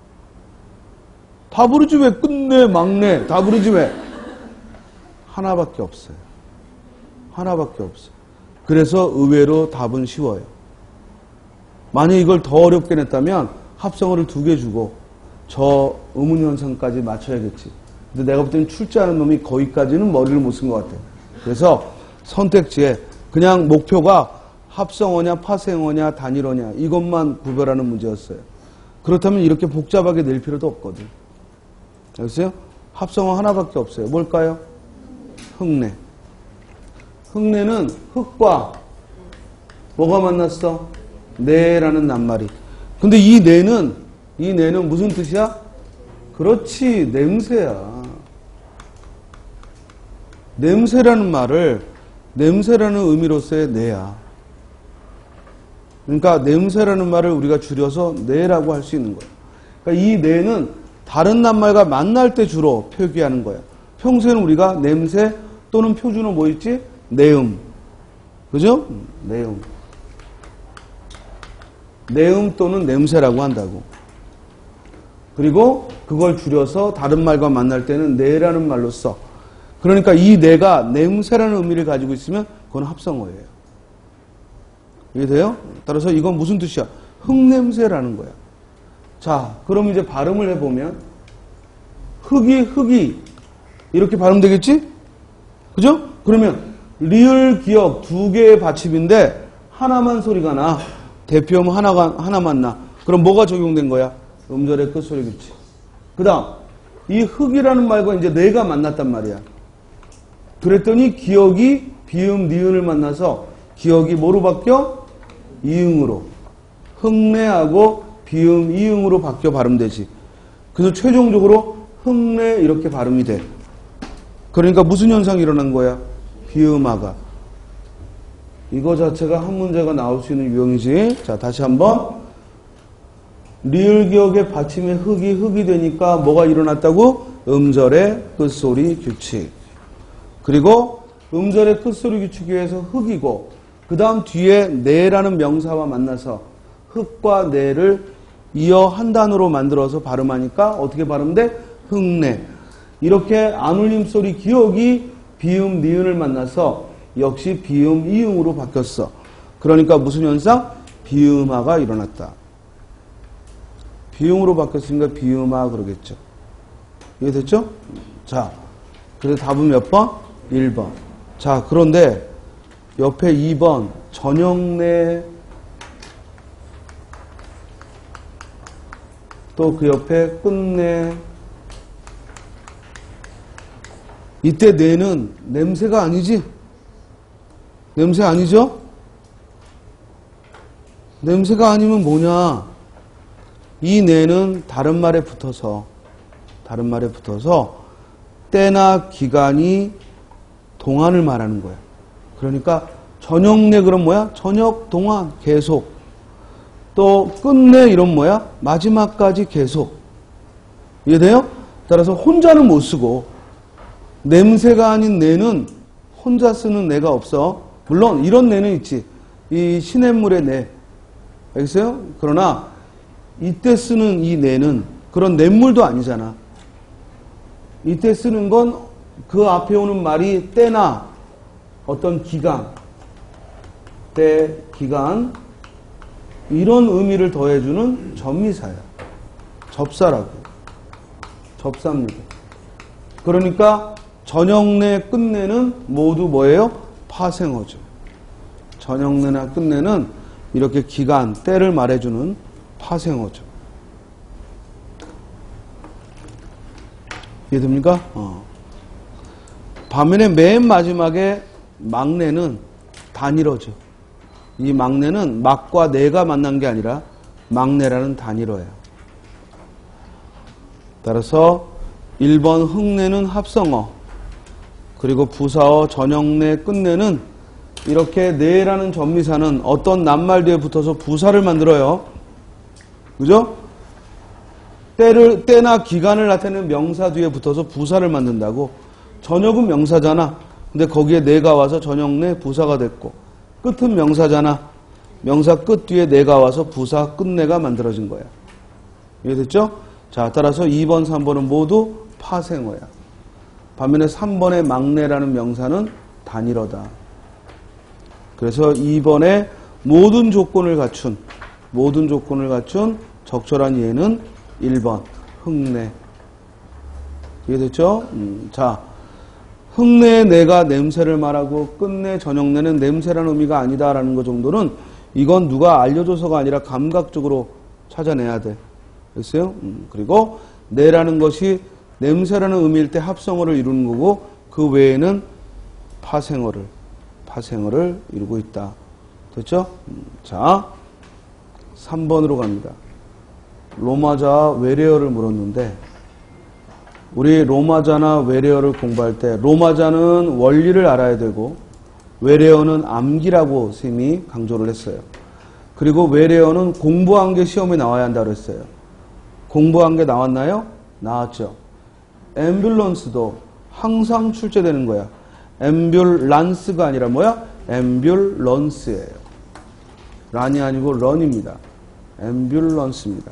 다 부르지 왜? 끝내, 막내 다 부르지 왜? 하나밖에 없어요. 하나밖에 없어요. 그래서 의외로 답은 쉬워요. 만약 이걸 더 어렵게 냈다면 합성어를 2개 주고 저 의문현상까지 맞춰야겠지. 근데 내가 볼 때는 출제하는 놈이 거기까지는 머리를 못 쓴 것 같아. 그래서 선택지에 그냥 목표가 합성어냐 파생어냐 단일어냐 이것만 구별하는 문제였어요. 그렇다면 이렇게 복잡하게 낼 필요도 없거든. 알겠어요? 합성어 하나밖에 없어요. 뭘까요? 흙내. 흙내는 흙과 뭐가 만났어? 내라는 낱말이. 근데 이 내는 무슨 뜻이야? 그렇지, 냄새야. 냄새라는 말을 냄새라는 의미로서의 내야. 그러니까 냄새라는 말을 우리가 줄여서 내라고 할 수 있는 거야. 그러니까 이 내는 다른 낱말과 만날 때 주로 표기하는 거야. 평소에는 우리가 냄새 또는 표준어 뭐 있지? 내음. 그죠? 내음. 내음 또는 냄새라고 한다고. 그리고 그걸 줄여서 다른 말과 만날 때는 내라는 말로 써. 그러니까 이 내가 냄새라는 의미를 가지고 있으면 그건 합성어예요. 이해돼요? 따라서 이건 무슨 뜻이야? 흙냄새라는 거야. 자, 그럼 이제 발음을 해보면 흙이 이렇게 발음되겠지? 그죠? 그러면 리을 기역 두 개의 받침인데 하나만 소리가 나. 대표음 하나만 나. 그럼 뭐가 적용된 거야? 음절의 끝소리 규칙. 그 다음 이 흙이라는 말과 이제 내가 만났단 말이야. 그랬더니 기역이 비음 니은을 만나서 기역이 뭐로 바뀌어? 이응으로. 흙내하고 비음 이응으로 바뀌어 발음되지. 그래서 최종적으로 흙내 이렇게 발음이 돼. 그러니까 무슨 현상이 일어난 거야? 비음화가. 이거 자체가 한 문제가 나올 수 있는 유형이지. 자, 다시 한번. 리을 기역의 받침에 흙이 되니까 뭐가 일어났다고? 음절의 끝소리 규칙. 그리고 음절의 끝소리 규칙에 의해서 흙이고 그 다음 뒤에 내라는 명사와 만나서 흙과 내를 이어 한 단어로 만들어서 발음하니까 어떻게 발음돼? 흙내. 이렇게 안울림 소리 기역이 비음 니은을 만나서 역시 비음 이응으로 바뀌었어. 그러니까 무슨 현상? 비음화가 일어났다. 비음으로 바뀌었으니까 비음화 그러겠죠. 이해됐죠? 자, 그래서 답은 몇 번? 1번. 자, 그런데 옆에 2번 전형내 또 그 옆에 끝내. 이때 내는 냄새가 아니지? 냄새 아니죠? 냄새가 아니면 뭐냐? 이 내는 다른 말에 붙어서 때나 기간이 동안을 말하는 거야. 그러니까 저녁내 그럼 뭐야? 저녁 동안 계속. 또 끝내 이런 뭐야? 마지막까지 계속. 이해돼요? 따라서 혼자는 못 쓰고 냄새가 아닌 내는 혼자 쓰는 내가 없어. 물론 이런 내는 있지. 이 시냇물의 내. 알겠어요? 그러나 이때 쓰는 이 내는 그런 냇물도 아니잖아. 이때 쓰는 건 그 앞에 오는 말이 때나 어떤 기간, 때, 기간 이런 의미를 더해주는 접미사야. 접사라고. 접사입니다. 그러니까 전형내, 끝내는 모두 뭐예요? 파생어죠. 전형내나 끝내는 이렇게 기간, 때를 말해주는 파생어죠. 이해됩니까? 반면에 맨 마지막에 막내는 단일어죠. 이 막내는 막과 내가 만난 게 아니라 막내라는 단일어예요. 따라서 1번 흙내는 합성어, 그리고 부사어 전형내 끝내는 이렇게 내라는 전미사는 어떤 낱말 뒤에 붙어서 부사를 만들어요. 그죠? 때나 기간을 나타내는 명사 뒤에 붙어서 부사를 만든다고. 저녁은 명사잖아. 근데 거기에 내가 와서 전형내 부사가 됐고, 끝은 명사잖아. 명사 끝 뒤에 내가 와서 부사 끝내가 만들어진 거야. 이해됐죠? 자, 따라서 2번, 3번은 모두 파생어야. 반면에 3번의 막내라는 명사는 단일어다. 그래서 2번에 모든 조건을 갖춘 적절한 예는 1번 흙내. 이해됐죠? 자, 흙내의 내가 냄새를 말하고 끝내 전형내는 냄새라는 의미가 아니다라는 것 정도는 이건 누가 알려줘서가 아니라 감각적으로 찾아내야 돼. 됐어요? 그리고 내라는 것이 냄새라는 의미일 때 합성어를 이루는 거고 그 외에는 파생어를 이루고 있다. 됐죠? 자, 3번으로 갑니다. 로마자와 외래어를 물었는데 우리 로마자나 외래어를 공부할 때 로마자는 원리를 알아야 되고 외래어는 암기라고 선생님이 강조를 했어요. 그리고 외래어는 공부한 게 시험에 나와야 한다고 했어요. 공부한 게 나왔나요? 나왔죠. 앰뷸런스도 항상 출제되는 거야. 앰뷸란스가 아니라 뭐야? 앰뷸런스예요. 란이 아니고 런입니다. 앰뷸런스입니다.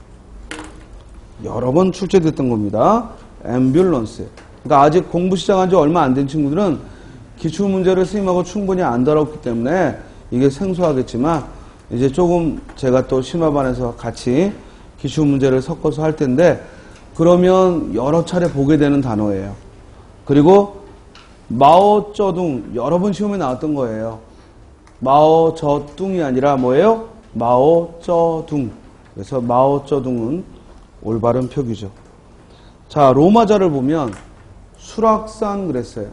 여러 번 출제됐던 겁니다. 앰뷸런스. 그러니까 아직 공부 시작한 지 얼마 안 된 친구들은 기출문제를 선생님하고 충분히 안 다뤘기 때문에 이게 생소하겠지만 이제 조금 제가 또 심화반에서 같이 기출문제를 섞어서 할 텐데 그러면 여러 차례 보게 되는 단어예요. 그리고 마오쩌둥 여러 번 시험에 나왔던 거예요. 마오쩌둥이 아니라 뭐예요? 마오쩌둥. 그래서 마오쩌둥은 올바른 표기죠. 자, 로마자를 보면 수락산 그랬어요.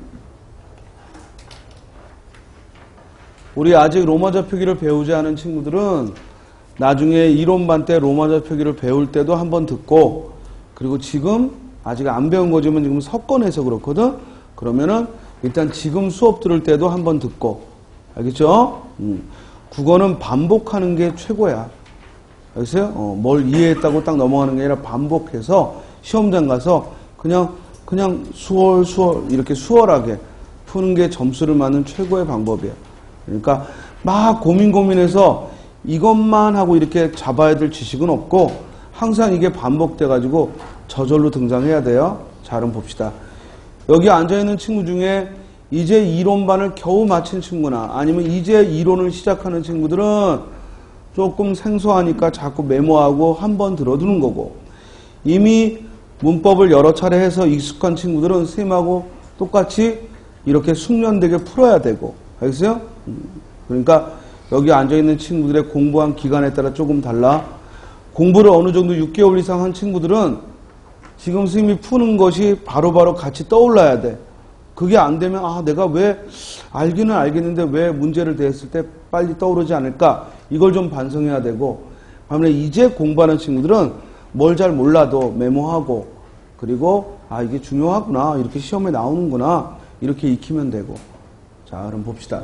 우리 아직 로마자 표기를 배우지 않은 친구들은 나중에 이론반 때 로마자 표기를 배울 때도 한번 듣고 그리고 지금 아직 안 배운 거지만 지금 섞어내서 그렇거든. 그러면은 일단 지금 수업 들을 때도 한번 듣고 알겠죠? 국어는 반복하는 게 최고야. 알겠어요? 뭘 이해했다고 딱 넘어가는 게 아니라 반복해서 시험장 가서 그냥 수월 이렇게 수월하게 푸는 게 점수를 맞는 최고의 방법이야. 그러니까 막 고민해서 이것만 하고 이렇게 잡아야 될 지식은 없고 항상 이게 반복돼 가지고 저절로 등장해야 돼요. 자, 그럼 봅시다. 여기 앉아있는 친구 중에 이제 이론반을 겨우 마친 친구나 아니면 이제 이론을 시작하는 친구들은 조금 생소하니까 자꾸 메모하고 한번 들어두는 거고 이미 문법을 여러 차례 해서 익숙한 친구들은 선생님하고 똑같이 이렇게 숙련되게 풀어야 되고 알겠어요? 그러니까 여기 앉아있는 친구들의 공부한 기간에 따라 조금 달라. 공부를 어느 정도 6개월 이상 한 친구들은 지금 선생님이 푸는 것이 바로바로 같이 떠올라야 돼. 그게 안 되면 내가 왜 알기는 알겠는데 왜 문제를 대했을 때 빨리 떠오르지 않을까? 이걸 좀 반성해야 되고 반면에 이제 공부하는 친구들은 뭘 잘 몰라도 메모하고 그리고 이게 중요하구나. 이렇게 시험에 나오는구나. 이렇게 익히면 되고. 자, 그럼 봅시다.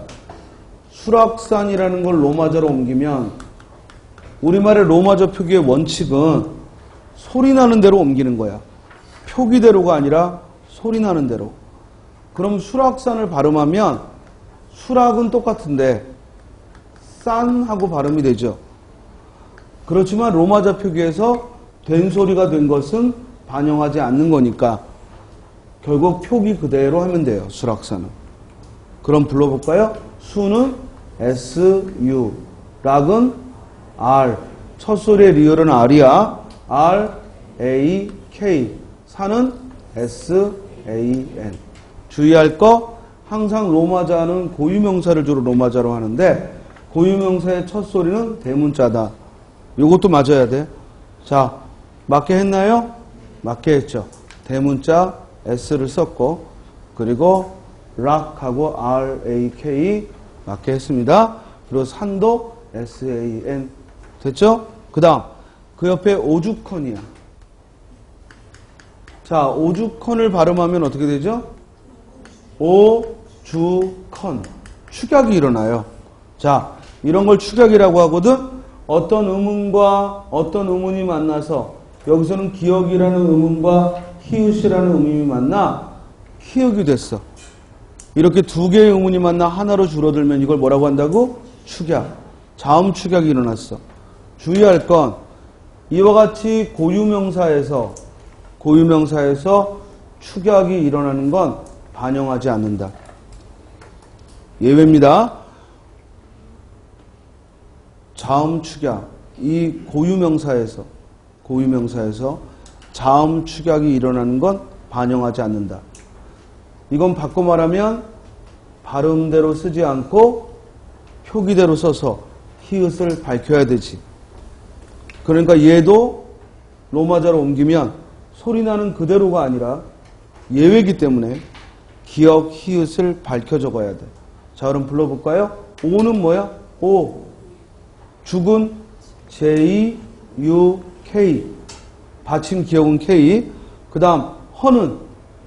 수락산이라는 걸 로마자로 옮기면 우리말의 로마자 표기의 원칙은 소리 나는 대로 옮기는 거야. 표기대로가 아니라 소리 나는 대로. 그럼 수락산을 발음하면 수락은 똑같은데 산하고 발음이 되죠. 그렇지만 로마자 표기에서 된 소리가 된 것은 반영하지 않는 거니까 결국 표기 그대로 하면 돼요. 수락산은. 그럼 불러볼까요? 수는 S-U, 락은 R, 첫 소리의 리얼은 R이야. R-A-K, 산은 S-A-N. 주의할 거 항상 로마자는 고유명사를 주로 로마자로 하는데 고유명사의 첫 소리는 대문자다. 요것도 맞아야 돼. 자, 맞게 했나요? 맞게 했죠. 대문자 S를 썼고 그리고 락하고 R-A-K 맞게 했습니다. 그리고 산도 S-A-N 됐죠? 그 다음 그 옆에 오죽헌이야. 자, 오죽헌을 발음하면 어떻게 되죠? 오죽헌. 축약이 일어나요. 자, 이런 걸 축약이라고 하거든. 어떤 음음과 어떤 음운이 만나서 여기서는 기역이라는 음음과 히읗이라는 음음이 만나 히읗이 됐어. 이렇게 두 개의 음운이 만나 하나로 줄어들면 이걸 뭐라고 한다고? 축약. 자음 축약이 일어났어. 주의할 건 이와 같이 고유명사에서 축약이 일어나는 건 반영하지 않는다. 예외입니다. 자음 축약. 이 고유명사에서 자음 축약이 일어나는 건 반영하지 않는다. 이건 바꿔 말하면 발음대로 쓰지 않고 표기대로 써서 히읗을 밝혀야 되지. 그러니까 얘도 로마자로 옮기면 소리나는 그대로가 아니라 예외이기 때문에 기역, 히읗을 밝혀 적어야 돼. 자, 그럼 불러볼까요? 오는 뭐야? 오. 죽은 J-U-K. 받침 기역은 K. 그 다음 헌은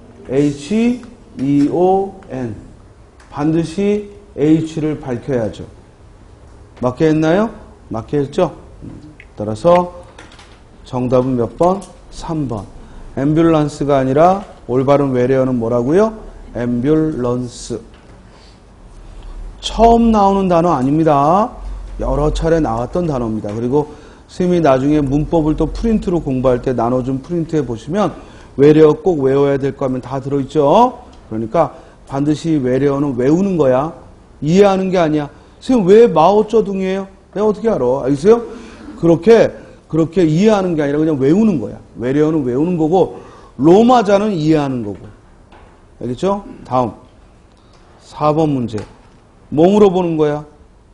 H-E-O-N. 반드시 H를 밝혀야죠. 맞게 했나요? 맞게 했죠? 따라서 정답은 몇 번? 3번. 앰뷸런스가 아니라 올바른 외래어는 뭐라고요? 앰뷸런스. 처음 나오는 단어 아닙니다. 여러 차례 나왔던 단어입니다. 그리고 선생님이 나중에 문법을 또 프린트로 공부할 때 나눠준 프린트에 보시면 외래어 꼭 외워야 될 거 하면 다 들어있죠. 그러니까 반드시 외래어는 외우는 거야. 이해하는 게 아니야. 선생님 왜 마오쩌둥이에요? 내가 어떻게 알아? 알겠어요? 그렇게 이해하는 게 아니라 그냥 외우는 거야. 외래어는 외우는 거고 로마자는 이해하는 거고. 알겠죠? 다음 4번 문제. 뭐 물어보는 거야?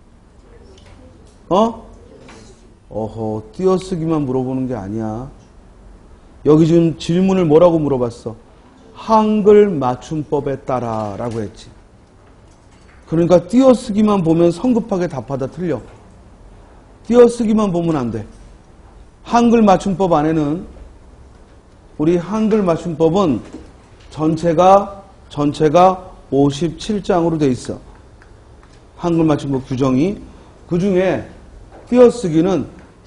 띄어쓰기만 물어보는 게 아니야. 여기 지금 질문을 뭐라고 물어봤어? 한글 맞춤법에 따라 라고 했지. 그러니까 띄어쓰기만 보면 성급하게 답하다 틀려. 띄어쓰기만 보면 안 돼. 한글 맞춤법 안에는 우리 한글 맞춤법은 전체가 57장으로 돼 있어. 한글 맞춤법 규정이. 그 중에 띄어쓰기는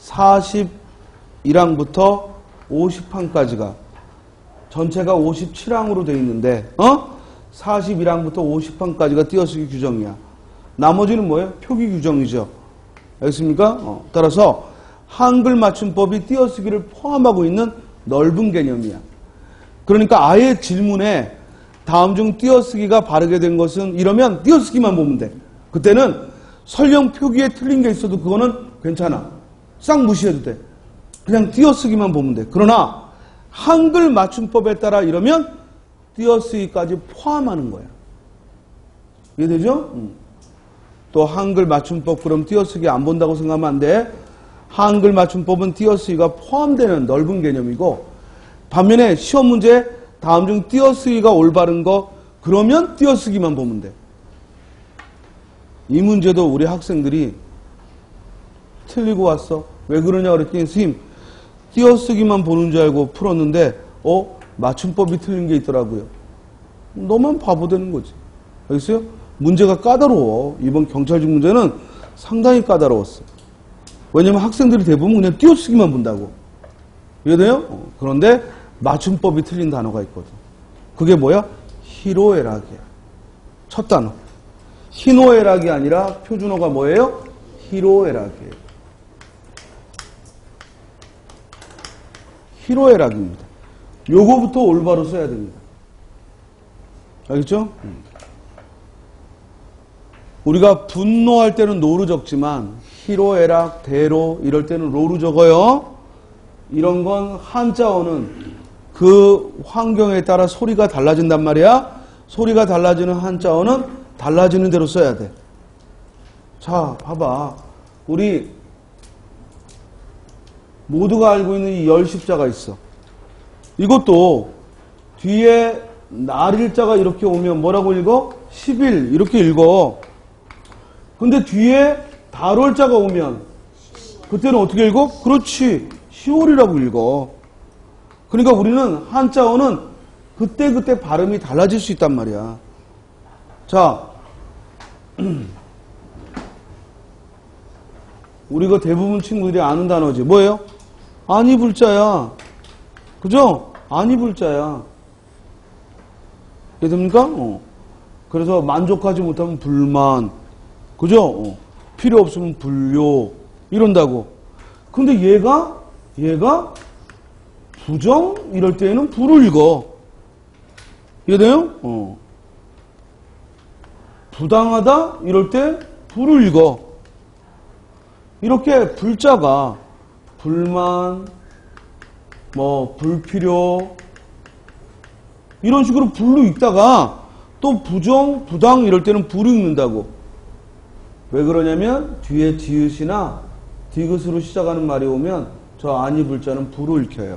41항부터 50항까지가 전체가 57항으로 돼 있는데 41항부터 50항까지가 띄어쓰기 규정이야. 나머지는 뭐예요? 표기 규정이죠. 알겠습니까? 따라서 한글 맞춤법이 띄어쓰기를 포함하고 있는 넓은 개념이야. 그러니까 아예 질문에 다음 중 띄어쓰기가 바르게 된 것은 이러면 띄어쓰기만 보면 돼. 그때는 설령 표기에 틀린 게 있어도 그거는 괜찮아. 싹 무시해도 돼. 그냥 띄어쓰기만 보면 돼. 그러나 한글 맞춤법에 따라 이러면 띄어쓰기까지 포함하는 거야. 이해되죠? 또 한글 맞춤법 그럼 띄어쓰기 안 본다고 생각하면 안 돼. 한글 맞춤법은 띄어쓰기가 포함되는 넓은 개념이고 반면에 시험 문제 다음 중 띄어쓰기가 올바른 거 그러면 띄어쓰기만 보면 돼. 이 문제도 우리 학생들이 틀리고 왔어. 왜 그러냐 그랬더니 선생님 띄어쓰기만 보는 줄 알고 풀었는데 맞춤법이 틀린 게 있더라고요. 너만 바보 되는 거지. 알겠어요? 문제가 까다로워. 이번 경찰직 문제는 상당히 까다로웠어. 왜냐면 학생들이 대부분 그냥 띄어쓰기만 본다고. 이해돼요? 그런데 맞춤법이 틀린 단어가 있거든. 그게 뭐야? 히로에락이야. 첫 단어. 히노에락이 아니라 표준어가 뭐예요? 히로에락이에요. 히로에락입니다. 요거부터 올바로 써야 됩니다. 알겠죠? 우리가 분노할 때는 노로 적지만 히로에락, 대로 이럴 때는 로로 적어요. 이런 건 한자어는 그 환경에 따라 소리가 달라진단 말이야. 소리가 달라지는 한자어는 달라지는 대로 써야 돼. 자, 봐봐. 우리 모두가 알고 있는 이 열십자가 있어. 이것도 뒤에 날일자가 이렇게 오면 뭐라고 읽어? 10일 이렇게 읽어. 근데 뒤에 달월자가 오면 그때는 어떻게 읽어? 그렇지. 10월이라고 읽어. 그러니까 우리는 한자어는 그때 발음이 달라질 수 있단 말이야. 자, 우리가 대부분 친구들이 아는 단어지. 뭐예요? 아니불자야. 그죠? 아니불자야. 이해됩니까? 그래서 만족하지 못하면 불만. 그죠? 필요 없으면 불요. 이런다고. 근데 얘가 부정? 이럴 때에는 불을 읽어. 이해돼요? 부당하다? 이럴 때 불을 읽어. 이렇게 불자가 불만, 불필요 이런 식으로 불로 읽다가 또 부정, 부당 이럴 때는 불을 읽는다고. 왜 그러냐면 뒤에 디귿이나 디귿으로 시작하는 말이 오면 저 아니 불자는 불을 읽혀요.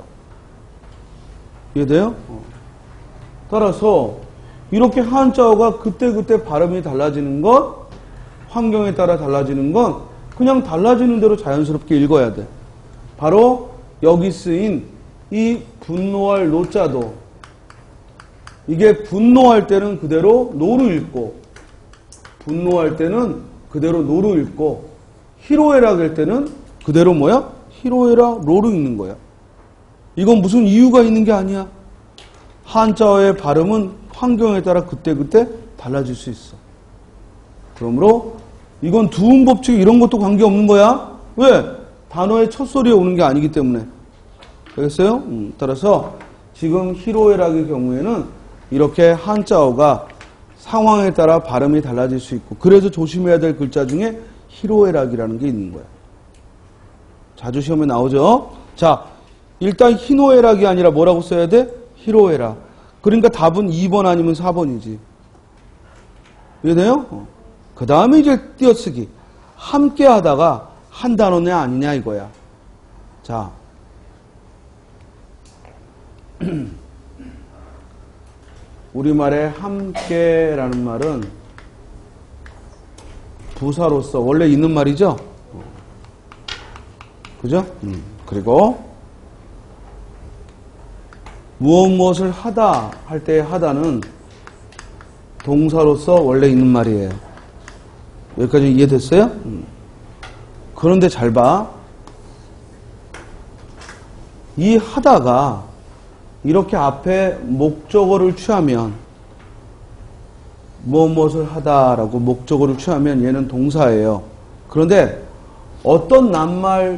이해돼요? 따라서 이렇게 한자어가 그때 발음이 달라지는 것, 환경에 따라 달라지는 건 그냥 달라지는 대로 자연스럽게 읽어야 돼. 바로 여기 쓰인 이 분노할 노자도 이게 분노할 때는 그대로 노로 읽고 분노할 때는 그대로 노로 읽고 히로에락 할 때는 그대로 뭐야? 히로에락 로로 읽는 거야. 이건 무슨 이유가 있는 게 아니야. 한자어의 발음은 환경에 따라 그때 달라질 수 있어. 그러므로 이건 두음 법칙 이런 것도 관계없는 거야. 왜? 단어의 첫 소리에 오는 게 아니기 때문에. 알겠어요? 따라서 지금 희로애락의 경우에는 이렇게 한자어가 상황에 따라 발음이 달라질 수 있고, 그래서 조심해야 될 글자 중에 희로애락이라는 게 있는 거야. 자주 시험에 나오죠? 자, 일단 희노애락이 아니라 뭐라고 써야 돼? 희로애락. 그러니까 답은 2번 아니면 4번이지. 이해돼요? 그 다음에 이제 띄어쓰기. 함께 하다가 한 단어냐 아니냐 이거야. 자. 우리말에 함께라는 말은 부사로서 원래 있는 말이죠? 그죠? 그리고 무엇을 하다 할 때 하다는 동사로서 원래 있는 말이에요. 여기까지 이해됐어요? 그런데 잘 봐. 이 하다가 이렇게 앞에 목적어를 취하면, 무엇을 하다라고 목적어를 취하면 얘는 동사예요. 그런데 어떤 낱말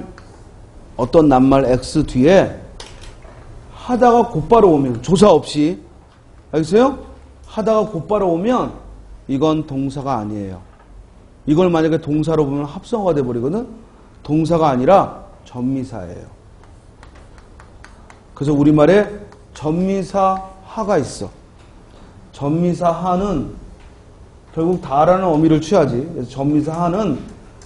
X 뒤에 하다가 곧바로 오면, 조사 없이, 알겠어요? 하다가 곧바로 오면 이건 동사가 아니에요. 이걸 만약에 동사로 보면 합성어가 돼버리거든. 동사가 아니라 전미사예요. 그래서 우리말에 전미사 하가 있어. 전미사 하는 결국 다라는 어미를 취하지. 그래서 전미사 하는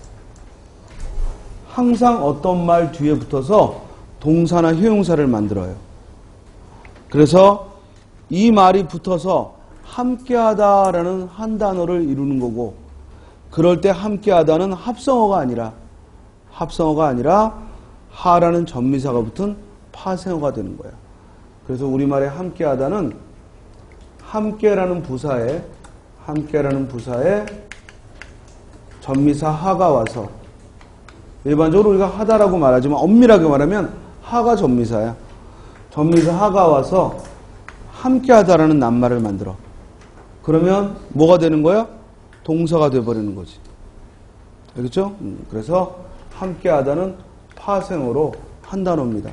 항상 어떤 말 뒤에 붙어서 동사나 형용사를 만들어요. 그래서 이 말이 붙어서 함께하다라는 한 단어를 이루는 거고, 그럴 때 함께하다는 합성어가 아니라 하라는 전미사가 붙은 파생어가 되는 거야. 그래서 우리말에 함께하다는 함께라는 부사에 전미사 하가 와서, 일반적으로 우리가 하다라고 말하지만 엄밀하게 말하면 하가 전미사야. 전미사 하가 와서 함께하다라는 낱말을 만들어. 그러면 뭐가 되는 거야? 동사가 돼버리는 거지. 알겠죠? 그래서 함께하다는 파생어로 한 단어입니다.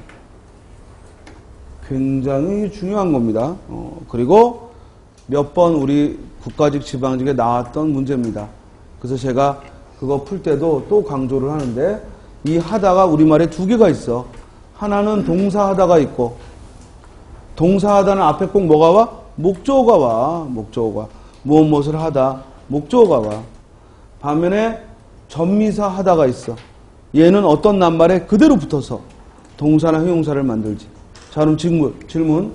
굉장히 중요한 겁니다. 그리고 몇 번 우리 국가직 지방직에 나왔던 문제입니다. 그래서 제가 그거 풀 때도 또 강조를 하는데, 이 하다가 우리말에 두 개가 있어. 하나는 동사하다가 있고, 동사하다는 앞에 꼭 뭐가 와? 목적어가 와. 목적어가. 무엇을 하다. 목적어가 와. 반면에 전미사 하다가 있어. 얘는 어떤 낱말에 그대로 붙어서 동사나 형용사를 만들지. 자, 그럼 질문.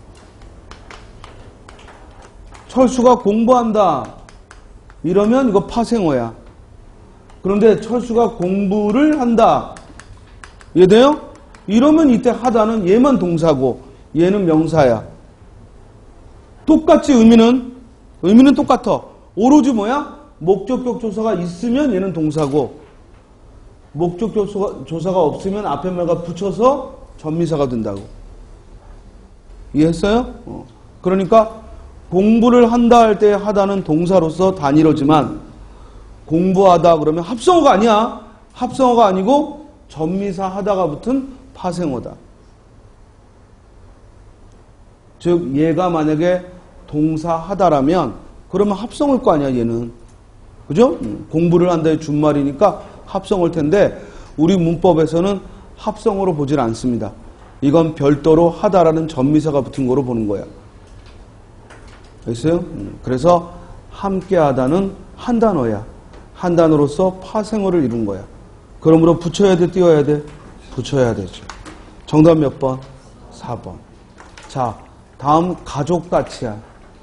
철수가 공부한다. 이러면 이거 파생어야. 그런데 철수가 공부를 한다. 이해돼요? 이러면 이때 하다는 얘만 동사고 얘는 명사야. 똑같이 의미는 똑같아. 오로지 뭐야? 목적격 조사가 있으면 얘는 동사고, 목적격 조사가 없으면 앞에 말과 붙여서 전미사가 된다고. 이해했어요? 그러니까 공부를 한다 할 때 하다는 동사로서 단위로지만, 공부하다 그러면 합성어가 아니야. 합성어가 아니고 전미사 하다가 붙은 파생어다. 즉 얘가 만약에 동사 하다라면 그러면 합성어일 거 아니야 얘는. 그죠? 공부를 한다의 준말이니까 합성어일 텐데, 우리 문법에서는 합성어로 보질 않습니다. 이건 별도로 하다라는 전미사가 붙은 거로 보는 거야. 알겠어요? 그래서 함께하다는 한 단어야. 한 단어로서 파생어를 이룬 거야. 그러므로 붙여야 돼, 띄워야 돼? 붙여야 되죠. 정답 몇 번? 4번. 자, 다음 가족가치야.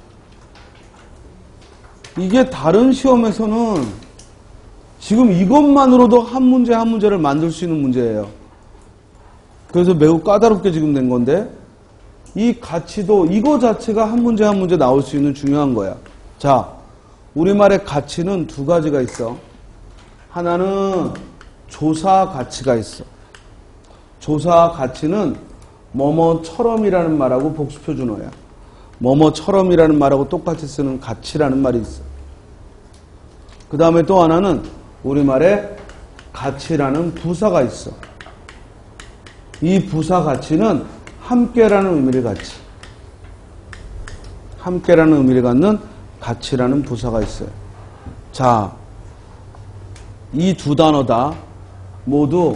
이게 다른 시험에서는 지금 이것만으로도 한 문제를 만들 수 있는 문제예요. 그래서 매우 까다롭게 지금 낸 건데, 이 가치도 이거 자체가 한 문제 나올 수 있는 중요한 거야. 자, 우리말의 가치는 두 가지가 있어. 하나는 조사 가치가 있어. 조사 가치는 뭐뭐처럼이라는 말하고 복수표준어야. 뭐뭐처럼이라는 말하고 똑같이 쓰는 가치라는 말이 있어. 그 다음에 또 하나는 우리말에 같이라는 부사가 있어. 이 부사 같이는 함께라는 의미를 갖지. 함께라는 의미를 갖는 같이라는 부사가 있어요. 자, 이 두 단어 다 모두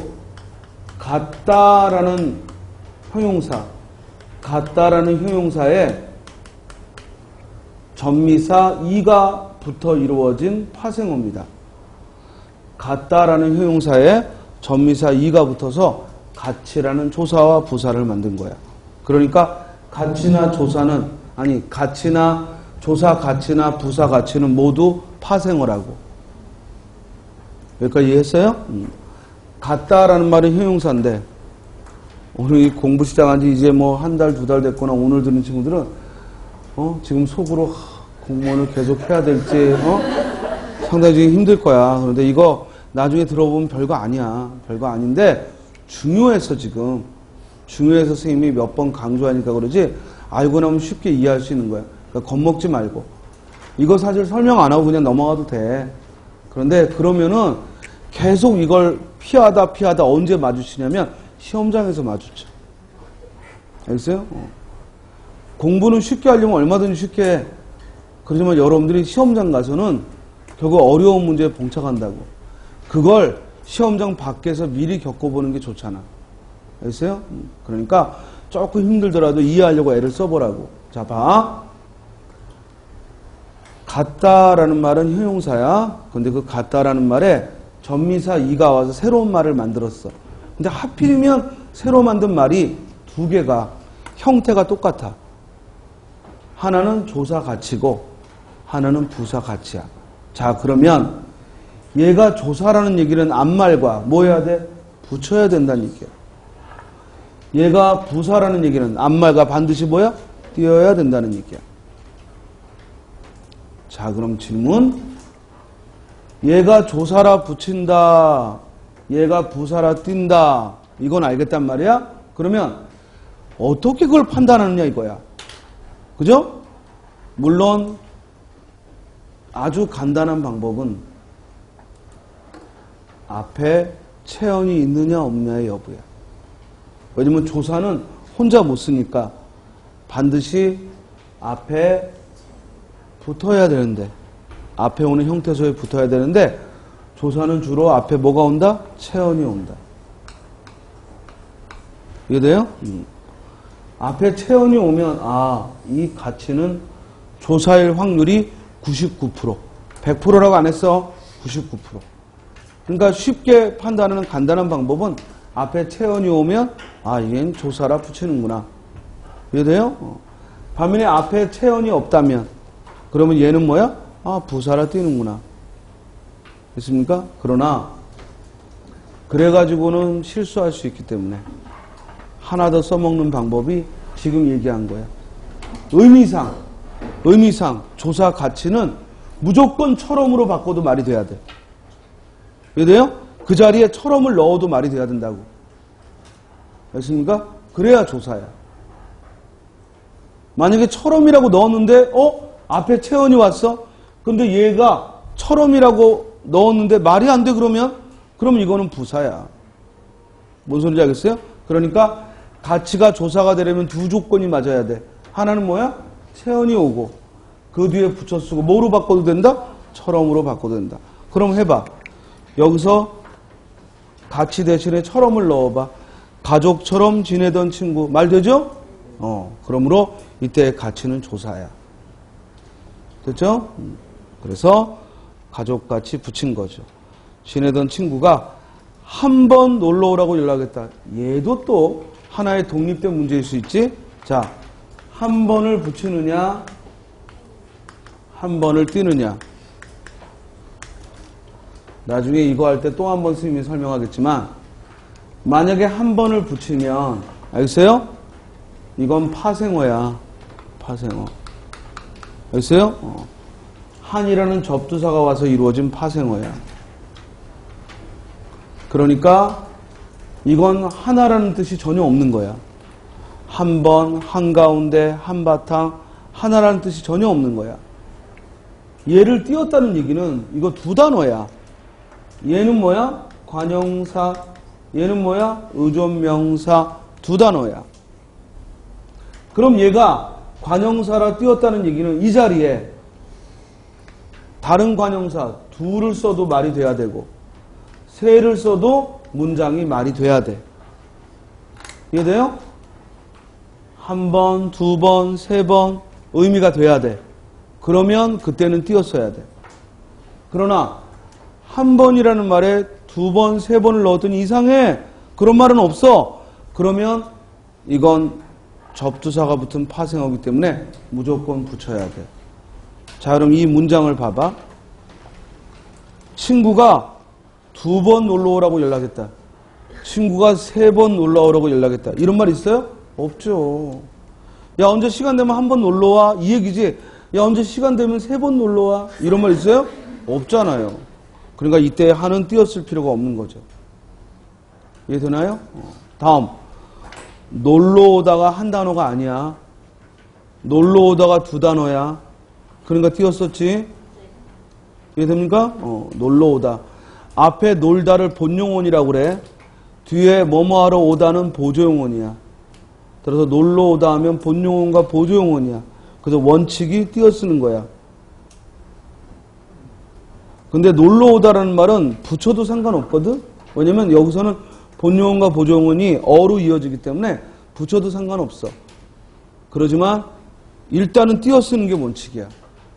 같다라는 형용사, 같다라는 형용사에 전미사 이가 붙어 이루어진 파생어입니다. 같다라는 형용사에 전미사 이가 붙어서 같이라는 조사와 부사를 만든 거야. 그러니까 같이나 조사는, 아니 같이나 조사 가치나 부사 가치는 모두 파생어라고. 여기까지 이해했어요? 같다라는 말은 형용사인데 오늘 이 공부 시작한 지 이제 뭐 한 달, 두 달 됐거나 오늘 들은 친구들은 지금 속으로 공무원을 계속 해야 될지 상당히 힘들 거야. 그런데 이거 나중에 들어보면 별거 아니야. 별거 아닌데 중요해서 지금 중요해서 선생님이 몇 번 강조하니까 그러지 알고 나면 쉽게 이해할 수 있는 거야. 그러니까 겁먹지 말고 이거 사실 설명 안 하고 그냥 넘어가도 돼. 그런데 그러면은 계속 이걸 피하다 언제 마주치냐면 시험장에서 마주쳐. 알겠어요? 공부는 쉽게 하려면 얼마든지 쉽게 해. 그렇지만 여러분들이 시험장 가서는 결국 어려운 문제에 봉착한다고. 그걸 시험장 밖에서 미리 겪어보는 게 좋잖아. 알겠어요? 그러니까 조금 힘들더라도 이해하려고 애를 써보라고. 자, 봐. 같다라는 말은 형용사야. 근데 그 같다라는 말에 전미사 이가 와서 새로운 말을 만들었어. 근데 하필이면 새로 만든 말이 두 개가 형태가 똑같아. 하나는 조사 가치고 하나는 부사 가치야. 자, 그러면 얘가 조사라는 얘기는 앞말과 뭐 해야 돼? 붙여야 된다는 얘기야. 얘가 부사라는 얘기는 앞말과 반드시 뭐야? 띄어야 된다는 얘기야. 자, 그럼 질문. 얘가 조사라 붙인다. 얘가 부사라 띈다. 이건 알겠단 말이야? 그러면 어떻게 그걸 판단하느냐 이거야. 그죠? 물론 아주 간단한 방법은 앞에 체언이 있느냐 없느냐의 여부야. 왜냐면 조사는 혼자 못 쓰니까 반드시 앞에 붙어야 되는데, 앞에 오는 형태소에 붙어야 되는데 조사는 주로 앞에 뭐가 온다? 체언이 온다. 이해돼요? 앞에 체언이 오면 이 가치는 조사일 확률이 99%. 100%라고 안 했어. 99%. 그러니까 쉽게 판단하는 간단한 방법은 앞에 체언이 오면 얘는 조사라 붙이는구나. 이해돼요? 반면에 앞에 체언이 없다면 그러면 얘는 뭐야? 부사라 띄는구나. 됐습니까? 그러나 그래가지고는 실수할 수 있기 때문에 하나 더 써먹는 방법이 지금 얘기한 거야. 의미상 조사 가치는 무조건 처럼으로 바꿔도 말이 돼야 돼. 이해돼요? 그 자리에 처럼을 넣어도 말이 돼야 된다고. 됐습니까? 그래야 조사야. 만약에 처럼이라고 넣었는데 앞에 체언이 왔어? 근데 얘가 처럼이라고 넣었는데 말이 안 돼 그럼 이거는 부사야. 뭔 소리인지 알겠어요? 그러니까 가치가 조사가 되려면 두 조건이 맞아야 돼. 하나는 뭐야? 체언이 오고 그 뒤에 붙여 쓰고 뭐로 바꿔도 된다? 처럼으로 바꿔도 된다. 그럼 해봐. 여기서 가치 대신에 처럼을 넣어봐. 가족처럼 지내던 친구. 말 되죠? 그러므로 이때 가치는 조사야. 됐죠? 그래서 가족같이 붙인 거죠. 지내던 친구가 한 번 놀러 오라고 연락했다. 얘도 또 하나의 독립된 문제일 수 있지. 자, 한 번을 붙이느냐 한 번을 띄느냐. 나중에 이거 할 때 또 한 번 선생님이 설명하겠지만 만약에 한 번을 붙이면 알겠어요? 이건 파생어야. 파생어. 알겠어요? 한이라는 접두사가 와서 이루어진 파생어야. 그러니까 이건 하나라는 뜻이 전혀 없는 거야. 한 번, 한가운데, 한바탕, 하나라는 뜻이 전혀 없는 거야. 얘를 띄었다는 얘기는 이거 두 단어야. 얘는 뭐야? 관형사. 얘는 뭐야? 의존명사. 두 단어야. 그럼 얘가 관형사라 띄었다는 얘기는 이 자리에 다른 관형사 둘을 써도 말이 돼야 되고 세를 써도 문장이 말이 돼야 돼. 이해돼요? 한 번, 두 번, 세 번 의미가 돼야 돼. 그러면 그때는 띄었어야 돼. 그러나 한 번이라는 말에 두 번, 세 번을 넣었더니 이상해. 그런 말은 없어. 그러면 이건 접두사가 붙은 파생어이기 때문에 무조건 붙여야 돼. 자, 그럼 이 문장을 봐봐. 친구가 두 번 놀러 오라고 연락했다. 친구가 세 번 놀러 오라고 연락했다. 이런 말 있어요? 없죠. 야, 언제 시간 되면 한 번 놀러 와? 이 얘기지. 야, 언제 시간 되면 세 번 놀러 와? 이런 말 있어요? 없잖아요. 그러니까 이때 하는 띄었을 필요가 없는 거죠. 이해되나요? 다음. 놀러 오다가 한 단어가 아니야. 놀러 오다가 두 단어야. 그러니까 띄었었지? 이해됩니까? 놀러 오다. 앞에 놀다를 본용원이라고 그래. 뒤에 뭐뭐하러 오다는 보조용원이야. 따라서 놀러 오다 하면 본용원과 보조용원이야. 그래서 원칙이 띄어쓰는 거야. 근데 놀러 오다라는 말은 붙여도 상관없거든? 왜냐면 여기서는 본용원과 보조용원이 어로 이어지기 때문에 붙여도 상관없어. 그러지만 일단은 띄어쓰는 게 원칙이야.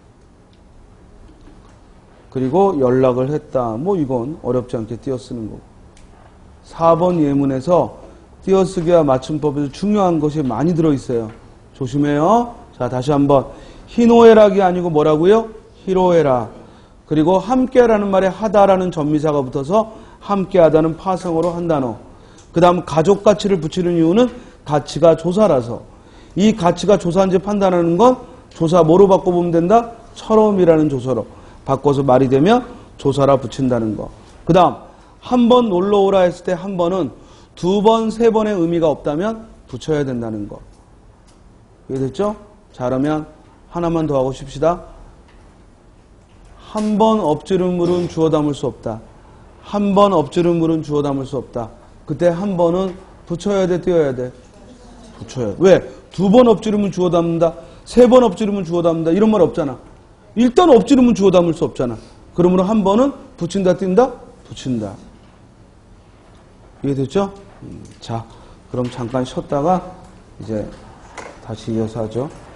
그리고 연락을 했다. 뭐 이건 어렵지 않게 띄어쓰는 거고. 4번 예문에서 띄어쓰기와 맞춤법에서 중요한 것이 많이 들어있어요. 조심해요. 자, 다시 한번. 희노애락이 아니고 뭐라고요? 희로애락. 그리고 함께라는 말에 하다라는 전미사가 붙어서 함께하다는 파생어로 한 단어. 그 다음 가족가치를 붙이는 이유는 가치가 조사라서. 이 가치가 조사인지 판단하는 건 조사 뭐로 바꿔보면 된다? 처럼이라는 조사로 바꿔서 말이 되면 조사라 붙인다는 거. 그 다음 한 번 놀러 오라 했을 때 한 번은 두 번, 세 번의 의미가 없다면 붙여야 된다는 거. 이해됐죠? 자, 그러면 하나만 더 하고 쉽시다. 한 번 엎지른 물은 주워 담을 수 없다. 한 번 엎지른 물은 주워 담을 수 없다. 그때 한 번은 붙여야 돼, 띄어야 돼? 붙여야 돼. 왜? 두 번 엎지르면 주워 담는다. 세 번 엎지르면 주워 담는다. 이런 말 없잖아. 일단 엎지르면 주워 담을 수 없잖아. 그러므로 한 번은 붙인다, 띈다? 붙인다. 이해됐죠? 자, 그럼 잠깐 쉬었다가 이제 다시 이어서 하죠.